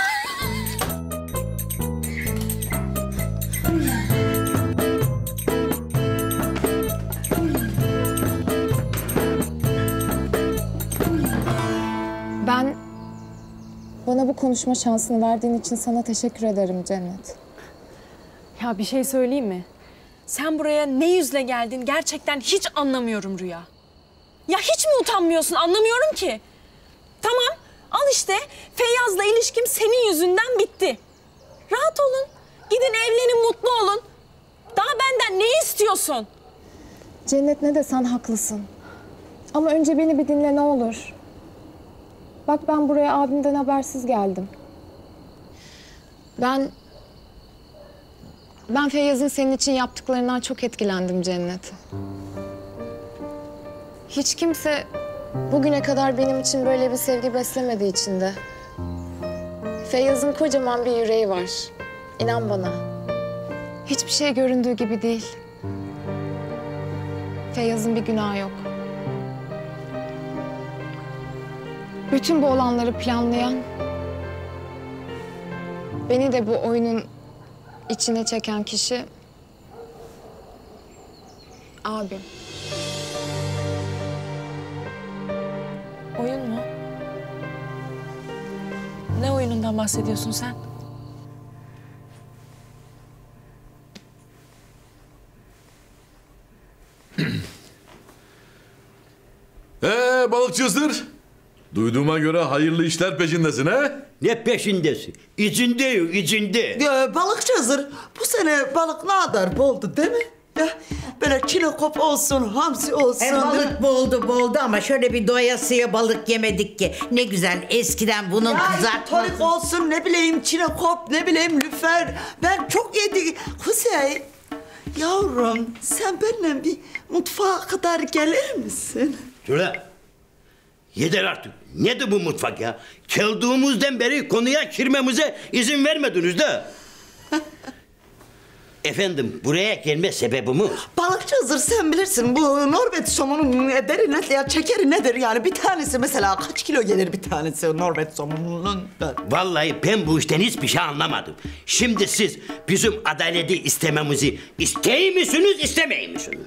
Ben bana bu konuşma şansını verdiğin için sana teşekkür ederim Cennet. Ya bir şey söyleyeyim mi? Sen buraya ne yüzle geldin gerçekten hiç anlamıyorum Rüya. Ya hiç mi utanmıyorsun? Anlamıyorum ki. Tamam, al işte Feyyaz'la ilişkim senin yüzünden bitti. Rahat olun, gidin evlenin, mutlu olun. Daha benden ne istiyorsun? Cennet ne desen haklısın. Ama önce beni bir dinle ne olur. Bak ben buraya abimden habersiz geldim. Ben... Ben Feyyaz'ın senin için yaptıklarından çok etkilendim Cennet. Hiç kimse bugüne kadar benim için böyle bir sevgi beslemedi içinde. Feyyaz'ın kocaman bir yüreği var. İnan bana. Hiçbir şey göründüğü gibi değil. Feyyaz'ın bir günahı yok. Bütün bu olanları planlayan, beni de bu oyunun içine çeken kişi abim. Oyun mu? Ne oyunundan bahsediyorsun sen? Ee balıkçı Hızır. Duyduğuma göre hayırlı işler peşindesin ha? Ne peşindesin? İçindeyim, içinde. Ya, balıkçı Hızır, bu sene balık ne kadar boldu değil mi? Ya, böyle çinekop olsun, hamsi olsun. E, balık boldu boldu ama şöyle bir doyasıya balık yemedik ki. Ne güzel eskiden bunun Ya kızartması. torik olsun, ne bileyim çinekop, ne bileyim lüfer. Ben çok yedim. Hüseyin, yavrum sen benimle bir mutfağa kadar gelir misin? Şöyle. Yeter artık. Nedir bu mutfak ya? Geldiğimizden beri konuya girmemize izin vermediniz de. Efendim, buraya gelme sebebimiz... Balıkçı Hızır sen bilirsin. Bu Norveç somonun ederi nedir ya, çekeri nedir yani? Bir tanesi mesela kaç kilo gelir bir tanesi Norveç somonunun? Vallahi ben bu işten hiçbir şey anlamadım. Şimdi siz bizim adaleti istememizi istey misiniz, istemey misiniz?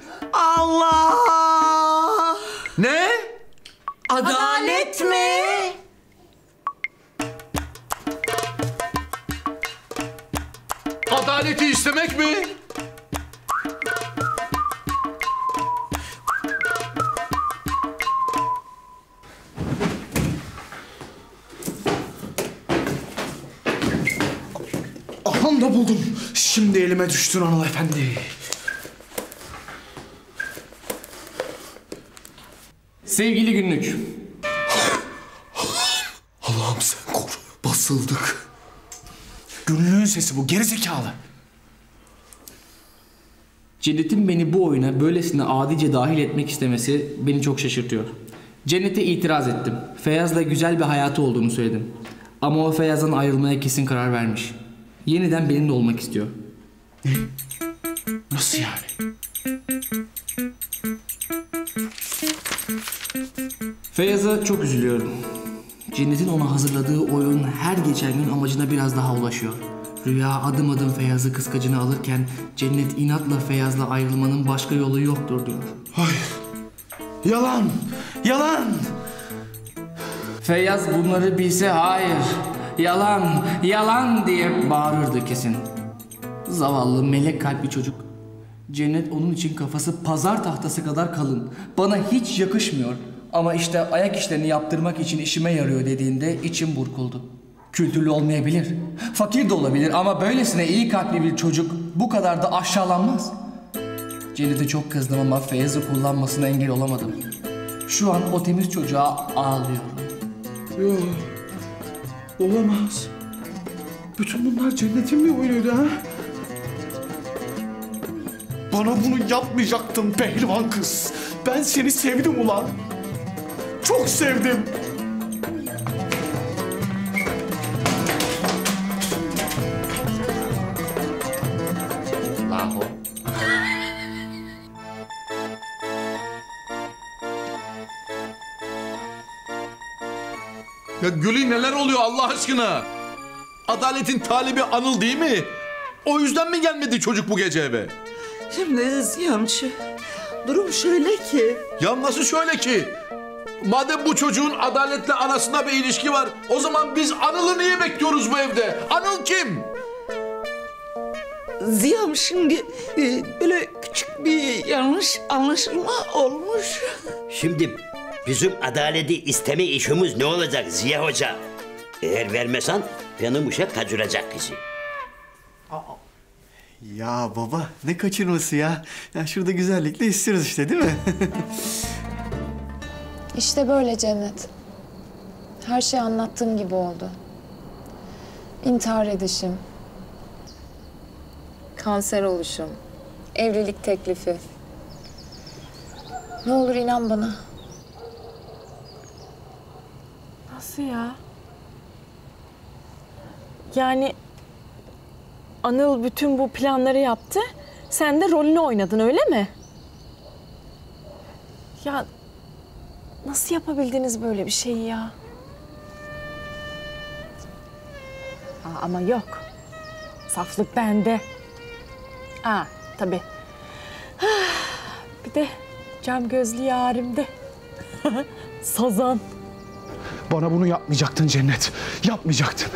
Allah! Ne? Adalet mi? Adaleti istemek mi? Aham da buldum. Şimdi elime düştün Anıl Efendi. Sevgili günlük. Allah'ım sen koru. Basıldık. Günlüğün sesi bu, gerizekalı. Cennet'in beni bu oyuna böylesine adice dahil etmek istemesi beni çok şaşırtıyor. Cennet'e itiraz ettim. Feyyaz'la güzel bir hayatı olduğunu söyledim. Ama o Feyyaz'dan ayrılmaya kesin karar vermiş. Yeniden benimle olmak istiyor. Ne? Nasıl yani? Feyyaz'a çok üzülüyorum. Cennet'in ona hazırladığı oyun her geçen gün amacına biraz daha ulaşıyor. Rüya adım adım Feyyaz'ı kıskacına alırken Cennet inatla Feyyaz'la ayrılmanın başka yolu yoktur diyor. Hayır. Yalan. Yalan. Feyyaz bunları bilse hayır. Yalan, yalan diye bağırırdı kesin. Zavallı melek kalpli çocuk. Cennet onun için kafası pazar tahtası kadar kalın. Bana hiç yakışmıyor. Ama işte ayak işlerini yaptırmak için işime yarıyor dediğinde içim burkuldu. Kültürlü olmayabilir, fakir de olabilir ama böylesine iyi kalpli bir çocuk bu kadar da aşağılanmaz. Cennet'e çok kızdım ama Feyyaz'ı kullanmasına engel olamadım. Şu an o temiz çocuğa ağlıyorum. Yok. Olamaz. Bütün bunlar Cennet'in bir oyunuydu ha? Bana bunu yapmayacaktın pehlivan kız. Ben seni sevdim ulan. Çok sevdim. Lahu. Ya Gülü neler oluyor Allah aşkına? Adaletin talibi Anıl değil mi? O yüzden mi gelmedi çocuk bu gece eve? Şimdi Ziyamçı, durum şöyle ki... Ya nasıl şöyle ki? Madem bu çocuğun adaletle anasına bir ilişki var, o zaman biz Anıl'ı niye bekliyoruz bu evde? Anıl kim? Ziyam şimdi e, böyle küçük bir yanlış anlaşılma olmuş. Şimdi bizim adaleti isteme işimiz ne olacak Ziya Hoca? Eğer vermesen benim uşak kaçıracak kızı. Ya baba ne kaçırması ya? Ya şurada güzellikle istiyoruz işte değil mi? İşte böyle Cennet. Her şey anlattığım gibi oldu. İntihar edişim. Kanser oluşum. Evlilik teklifi. Ne olur inan bana. Nasıl ya? Yani Anıl bütün bu planları yaptı. Sen de rolünü oynadın öyle mi? Ya nasıl yapabildiniz böyle bir şeyi ya? Aa, ama yok. Saflık bende. Aa tabii. Bir de cam gözlü yarimde. Sazan. Bana bunu yapmayacaktın Cennet. Yapmayacaktın.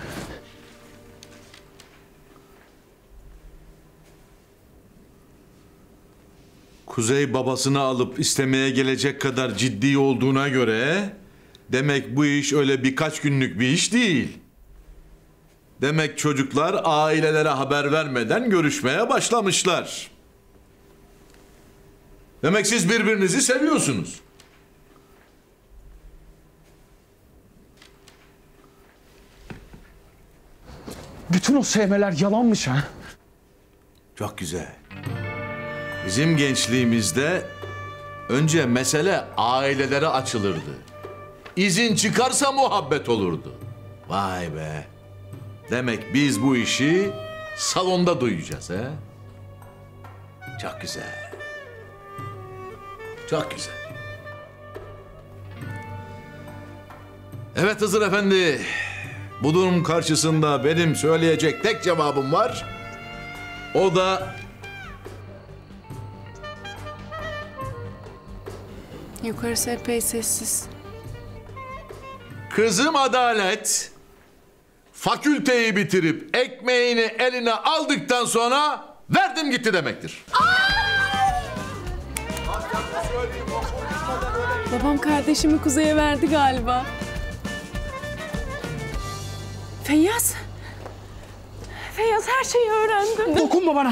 Kuzey babasını alıp istemeye gelecek kadar ciddi olduğuna göre... demek bu iş öyle birkaç günlük bir iş değil. Demek çocuklar ailelere haber vermeden görüşmeye başlamışlar. Demek siz birbirinizi seviyorsunuz. Bütün o sevmeler yalanmış ha. Çok güzel. Bizim gençliğimizde önce mesele ailelere açılırdı. İzin çıkarsa muhabbet olurdu. Vay be. Demek biz bu işi salonda duyacağız he? Çok güzel. Çok güzel. Evet Hızır Efendi. Bu durum karşısında benim söyleyecek tek cevabım var. O da... Yukarısı epey sessiz. Kızım Adalet... fakülteyi bitirip ekmeğini eline aldıktan sonra verdim gitti demektir. Babam kardeşimi Kuzey'e verdi galiba. Feyyaz. Feyyaz her şeyi öğrendim. Dokunma bana.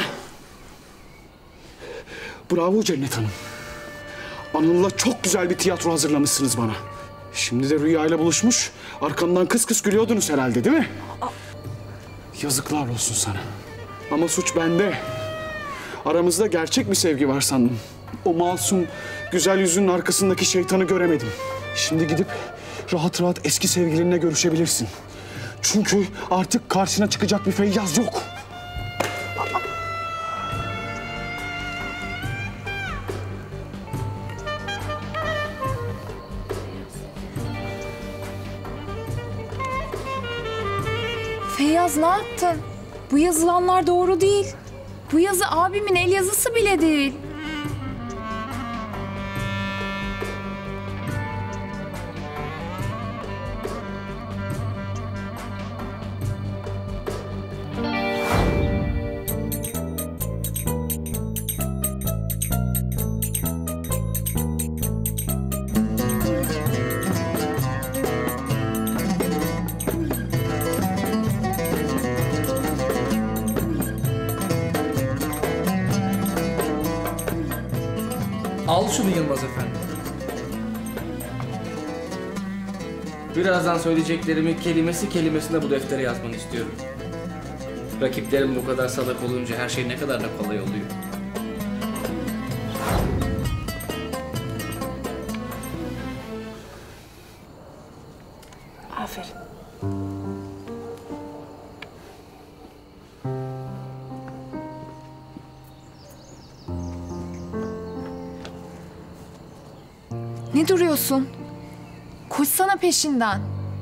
Bravo Cennet Hanım. Anıl'la çok güzel bir tiyatro hazırlamışsınız bana. Şimdi de Rüya'yla buluşmuş, arkamdan kıs kıs gülüyordunuz herhalde değil mi? Aa. Yazıklar olsun sana. Ama suç bende. Aramızda gerçek bir sevgi var sandım. O masum, güzel yüzünün arkasındaki şeytanı göremedim. Şimdi gidip rahat rahat eski sevgilinle görüşebilirsin. Çünkü artık karşına çıkacak bir Feyyaz yok. Feyyaz ne yaptın? Bu yazılanlar doğru değil. Bu yazı abimin el yazısı bile değil. Al şunu Yılmaz Efendi. Birazdan söyleyeceklerimi kelimesi kelimesine bu deftere yazmanı istiyorum. Rakiplerim bu kadar salak olunca her şey ne kadar da kolay oluyor. Aferin. Ne duruyorsun? Koşsana peşinden.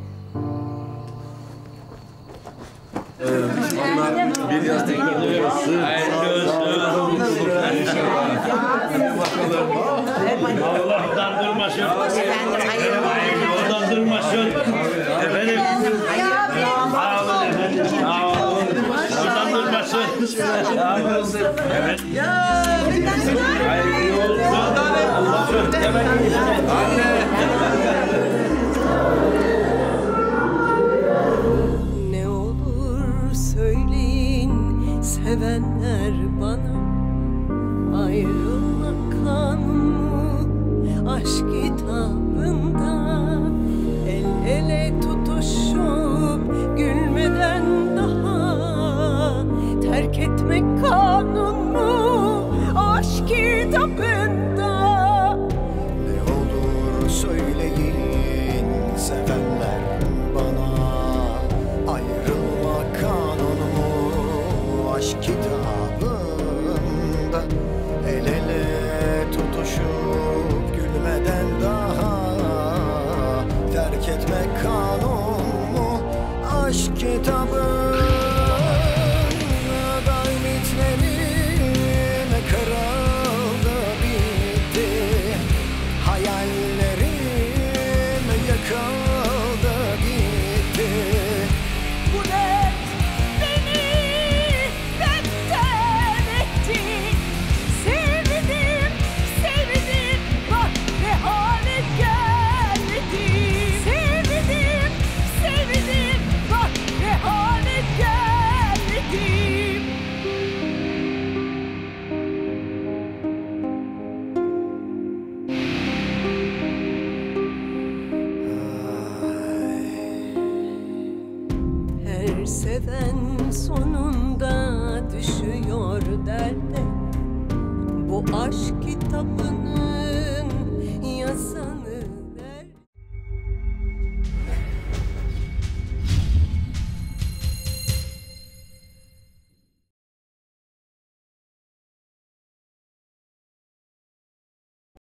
Allah utandırmasın. Utandırmasın. Efendim. Sağ olun efendim. Sağ olun. Utandırmasın. Evet. Hayırlı olsun. Ne olur söyleyin sevenler bana, ayrılmak kanunu aşk kitabında, el ele tutuşup gülmeden daha terk etmek kanun mu aşk kitabında? Ne olur söyleyin sevenler bana, ayrılmak kanunu aşk kitabında. seven sonunda düşüyor derde. Bu aşk kitabını